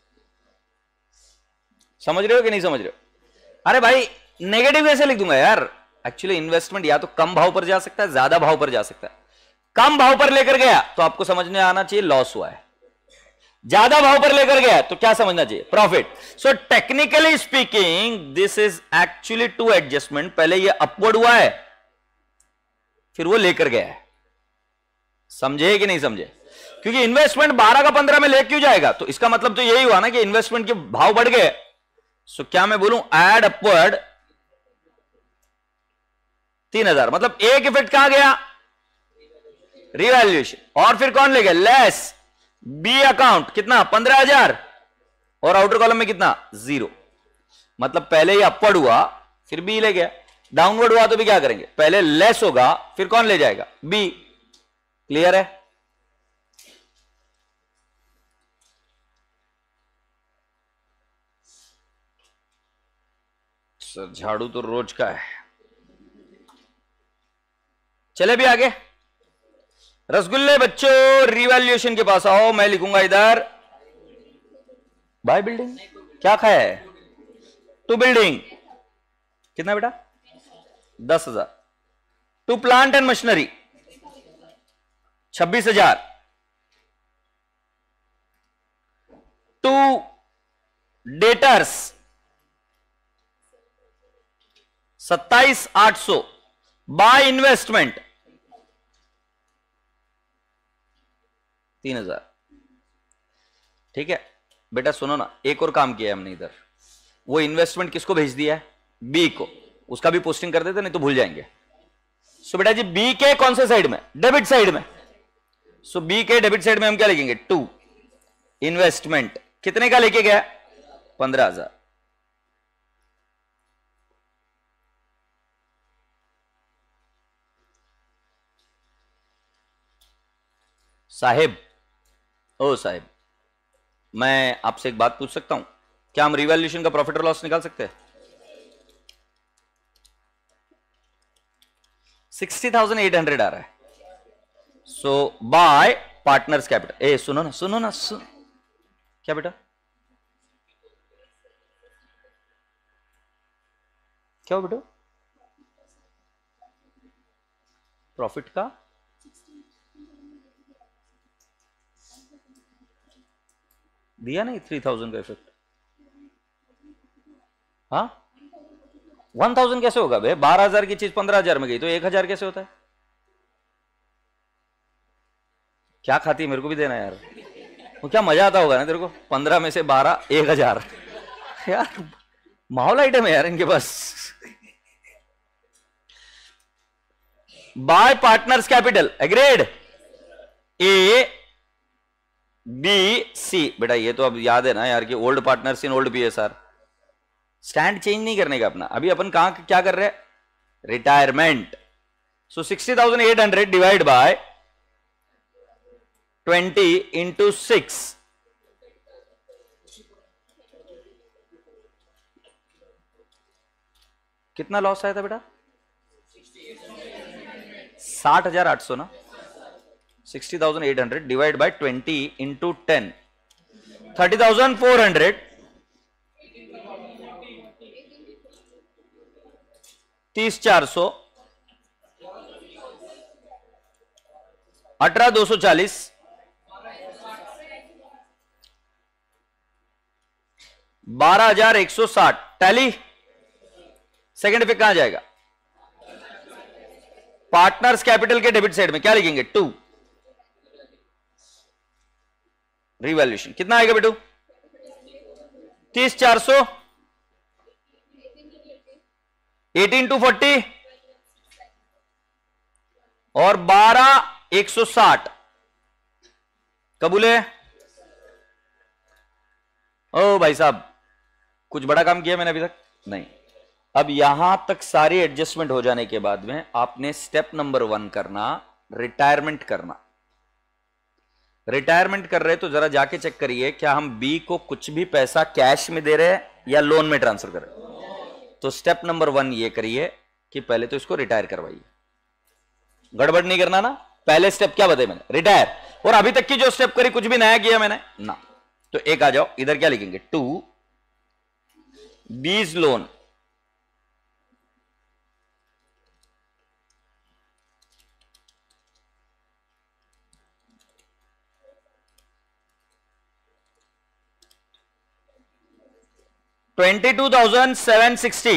समझ रहे हो कि नहीं समझ रहे हो? अरे भाई नेगेटिव कैसे लिख दूंगा यार? एक्चुअली इन्वेस्टमेंट या तो कम भाव पर जा सकता है, ज्यादा भाव पर जा सकता है। कम भाव पर लेकर गया तो आपको समझने आना चाहिए लॉस हुआ है। ज्यादा भाव पर लेकर गया तो क्या समझना चाहिए? Profit. So technically speaking this is actually to adjustment. पहले ये अपवर्ड हुआ है, फिर वो लेकर गया है। समझे कि नहीं समझे? क्योंकि इन्वेस्टमेंट बारह का पंद्रह में ले क्यों जाएगा? तो इसका मतलब तो यही हुआ ना कि इन्वेस्टमेंट के भाव बढ़ गए। सो क्या मैं बोलूं एड अपवर्ड तीन हजार, मतलब एक इफेक्ट कहां गया? रिवैल्यूएशन। और फिर कौन ले गया? Less B account. कितना? पंद्रह हजार। और आउटर कॉलम में कितना? जीरो। मतलब पहले ही अपवर्ड हुआ फिर बी ले गया, डाउनवर्ड हुआ तो भी क्या करेंगे? पहले लेस होगा फिर कौन ले जाएगा? बी। क्लियर है? सर झाड़ू तो रोज का है। चले भी आगे। रसगुल्ले बच्चों रिवैल्यूएशन के पास आओ। मैं लिखूंगा इधर बाय बिल्डिंग। क्या खाया है? टू बिल्डिंग कितना बेटा? दस हजार। टू प्लांट एंड मशीनरी छब्बीस हजार। टू डेटर्स सत्ताईस आठ सौ। बाय इन्वेस्टमेंट तीन हजार। ठीक है बेटा सुनो ना, एक और काम किया है हमने इधर। वो इन्वेस्टमेंट किसको भेज दिया है? बी को। उसका भी पोस्टिंग कर देते, नहीं तो भूल जाएंगे। सो बेटा जी बी के कौन से साइड में? डेबिट साइड में। सो बी के डेबिट साइड में हम क्या लिखेंगे? टू इन्वेस्टमेंट कितने का लेके गया? पंद्रह हजार। साहेब, ओ साहेब, मैं आपसे एक बात पूछ सकता हूं? क्या हम रिवैल्यूएशन का प्रॉफिट और लॉस निकाल सकते हैं? सिक्सटी थाउजेंड एट हंड्रेड आ रहा है. So by partners capital. ए सुनो ना सुनो ना सुन. क्या बेटा क्या हो बेटा? प्रॉफिट का दिया नहीं थ्री थाउजेंड का इफेक्ट. हाँ वन थाउजेंड कैसे होगा बे? बारह हजार की चीज पंद्रह हजार में गई तो एक हजार कैसे होता है? क्या खाती है मेरे को भी देना यार. वो क्या मजा आता होगा ना तेरे को. पंद्रह में से बारह एक हजार यार माहौल आइटम है यार इनके पास. By partners capital agreed. A B C. बेटा ये तो अब याद है ना यार कि old partners in old PSR. Stand change नहीं करने का अपना. अभी अपन कहां क्या कर रहे हैं? Retirement. So sixty thousand eight hundred divide by twenty into six. कितना लॉस आया था बेटा? साठ हजार आठ सौ ना. Sixty thousand eight hundred divide by twenty into ten. Thirty thousand four hundred. तीस चार सौ. अठारह दो सौ चालीस. बारह हजार एक सौ साठ. टैली. सेकेंड पे कहां जाएगा? पार्टनर्स कैपिटल के डेबिट साइड में क्या लिखेंगे? टू. रिवैल्यूएशन कितना आएगा बेटू? तीस चार सौ. एटीन टू फोर्टी और बारह एक सौ साठ. कबूले? ओ भाई साहब कुछ बड़ा काम किया मैंने अभी तक? नहीं. अब यहां तक सारी एडजस्टमेंट हो जाने के बाद में आपने स्टेप नंबर वन करना रिटायरमेंट करना. रिटायरमेंट कर रहे तो जरा जाके चेक करिए क्या हम बी को कुछ भी पैसा कैश में दे रहे हैं या लोन में ट्रांसफर कर रहे हैं. तो स्टेप नंबर वन ये करिए कि पहले तो इसको रिटायर करवाइए. गड़बड़ नहीं करना ना. पहले स्टेप क्या बताए मैंने? रिटायर. और अभी तक की जो स्टेप करी कुछ भी नया किया मैंने ना. तो एक आ जाओ इधर. क्या लिखेंगे? To B's loan. Twenty two thousand seven sixty.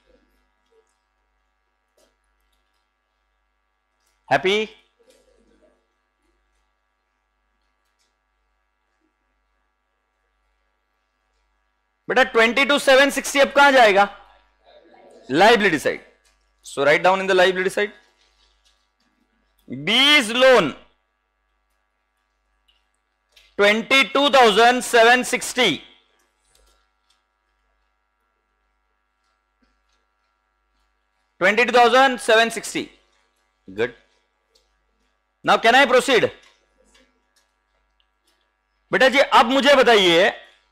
Happy? बेटा ट्वेंटी टू सेवन सिक्सटी अब कहां जाएगा? Liability side. So write down in the liability side. B's loan twenty two thousand seven sixty. Twenty two thousand seven sixty. Good. Now can I proceed? बेटा जी अब मुझे बताइए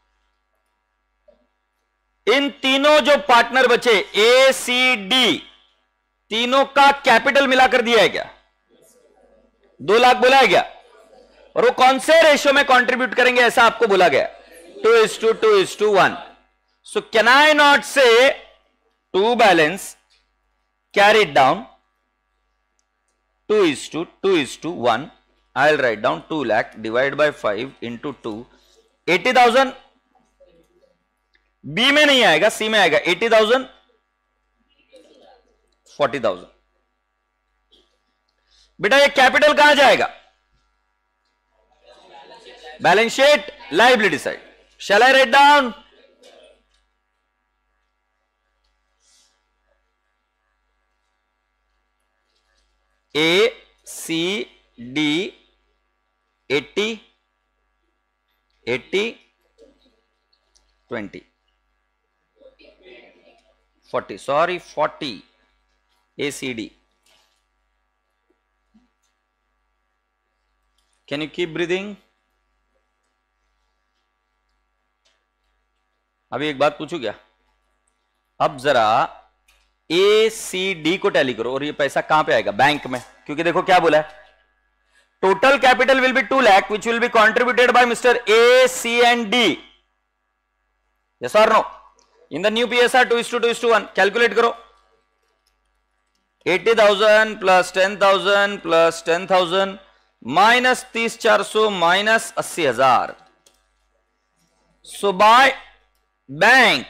इन तीनों जो पार्टनर बचे ए सी डी तीनों का कैपिटल मिलाकर दिया है क्या? दो लाख बोला है क्या? और वो कौन से रेशियो में कंट्रीब्यूट करेंगे ऐसा आपको बोला गया? Two is to two is to one. So can I not say to balance carry it down two is to two is to one. I'll write down two lakh divide by five into two. eighty thousand B में नहीं आएगा, C में आएगा. eighty thousand forty thousand. बेटा ये capital कहां जाएगा? Balance sheet liability side. Shall I write down? A C D eighty eighty twenty forty. Sorry, forty. A C D. Can you keep breathing? अभी एक बात पूछू क्या? अब जरा ए सी डी को टैली करो और ये पैसा कहां पे आएगा? बैंक में, क्योंकि देखो क्या बोला है, total capital will be two lakh which will be contributed by mister A C and D, yes और no? In the new PSR two is to two is to one, calculate करो, eighty thousand plus ten thousand plus ten thousand minus तीस चार सौ minus अस्सी हजार, so by bank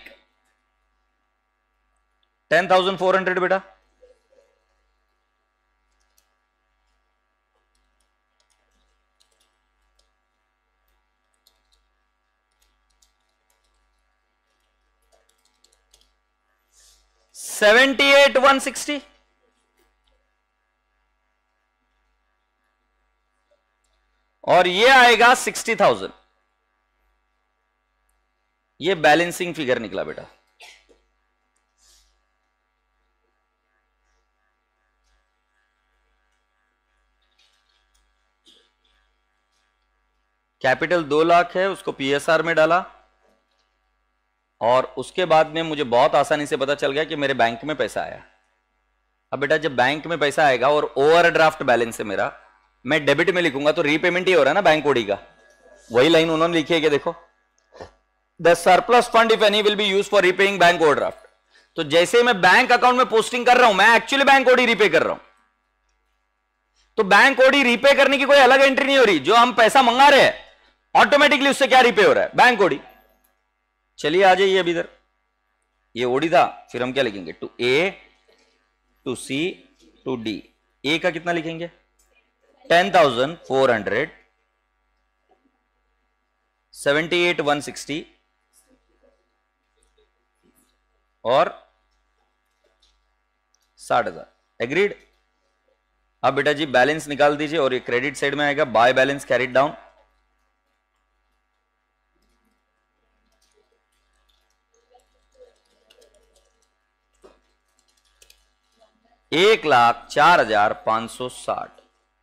ten thousand four hundred बेटा, seventy eight one sixty, और ये आएगा सिक्सटी थाउजेंड। ये बैलेंसिंग फिगर निकला बेटा। कैपिटल दो लाख है, उसको पीएसआर में डाला और उसके बाद में मुझे बहुत आसानी से पता चल गया कि मेरे बैंक में पैसा आया। अब बेटा जब बैंक में पैसा आएगा और ओवरड्राफ्ट बैलेंस है मेरा, मैं डेबिट में लिखूंगा तो रीपेमेंट ही हो रहा है ना बैंक ओडी का। वही लाइन उन्होंने लिखी है कि देखो the surplus fund if any will be used for repaying bank overdraft. तो जैसे मैं बैंक अकाउंट में पोस्टिंग कर रहा हूं, मैं एक्चुअली बैंक ओडी रीपे कर रहा हूं, तो बैंक ओडी रीपे करने की कोई अलग एंट्री नहीं हो रही। जो हम पैसा मंगा रहे हैं ऑटोमेटिकली उससे क्या रीपे हो रहा है? Bank OD. चलिए आ जाइए, अभी इधर ये ओडी था, फिर हम क्या लिखेंगे? To A to C to D. ए का कितना लिखेंगे? Ten thousand four hundred, seventy eight one sixty और साठ हजार। एग्रीड। अब बेटा जी बैलेंस निकाल दीजिए और ये क्रेडिट साइड में आएगा, बाय बैलेंस कैरिड डाउन। एक लाख चार हजार पांच सौ साठ।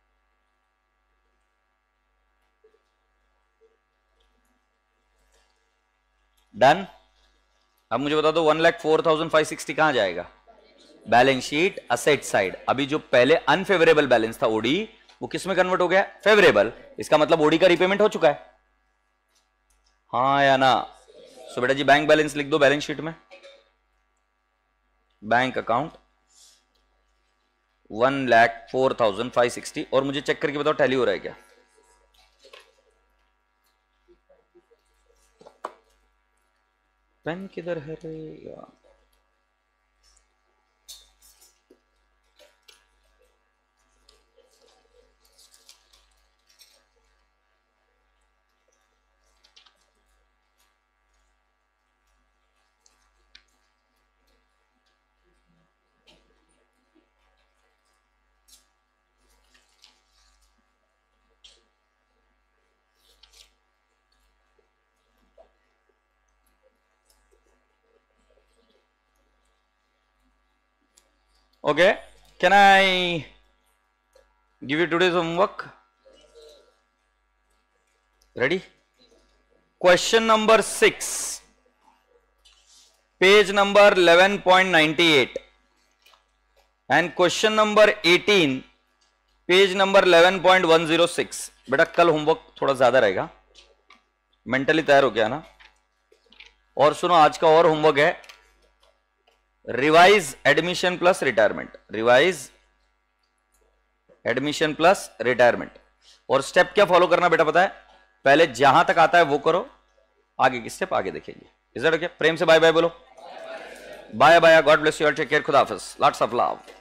डन। अब मुझे बता दो one lakh four thousand five sixty कहां जाएगा? Balance sheet asset side. अभी जो पहले अनफेवरेबल बैलेंस था ओडी, वो किस में कन्वर्ट हो गया? फेवरेबल। इसका मतलब ओडी का रिपेमेंट हो चुका है, हाँ या ना? सो बेटा जी बैंक बैलेंस लिख दो बैलेंस शीट में। Bank account one lakh four thousand five sixty. और मुझे चेक करके बताओ टैली हो रहा है क्या? पेन किधर है रे यार? Okay, can I give you today's homework? Ready? Question number six, page number eleven point nine eight, and question number eighteen, page number eleven point one zero six. बेटा कल होमवर्क थोड़ा ज्यादा रहेगा, मेंटली तैयार हो गया ना? और सुनो आज का और होमवर्क है revise admission plus retirement. Revise admission plus retirement. और स्टेप क्या फॉलो करना बेटा पता है? पहले जहां तक आता है वो करो, आगे की स्टेप आगे देखेंगे। Is that okay? प्रेम से बाय बाय बोलो। Bye bye, God bless you all, take care, खुदा हाफिज, लॉट्स ऑफ लव।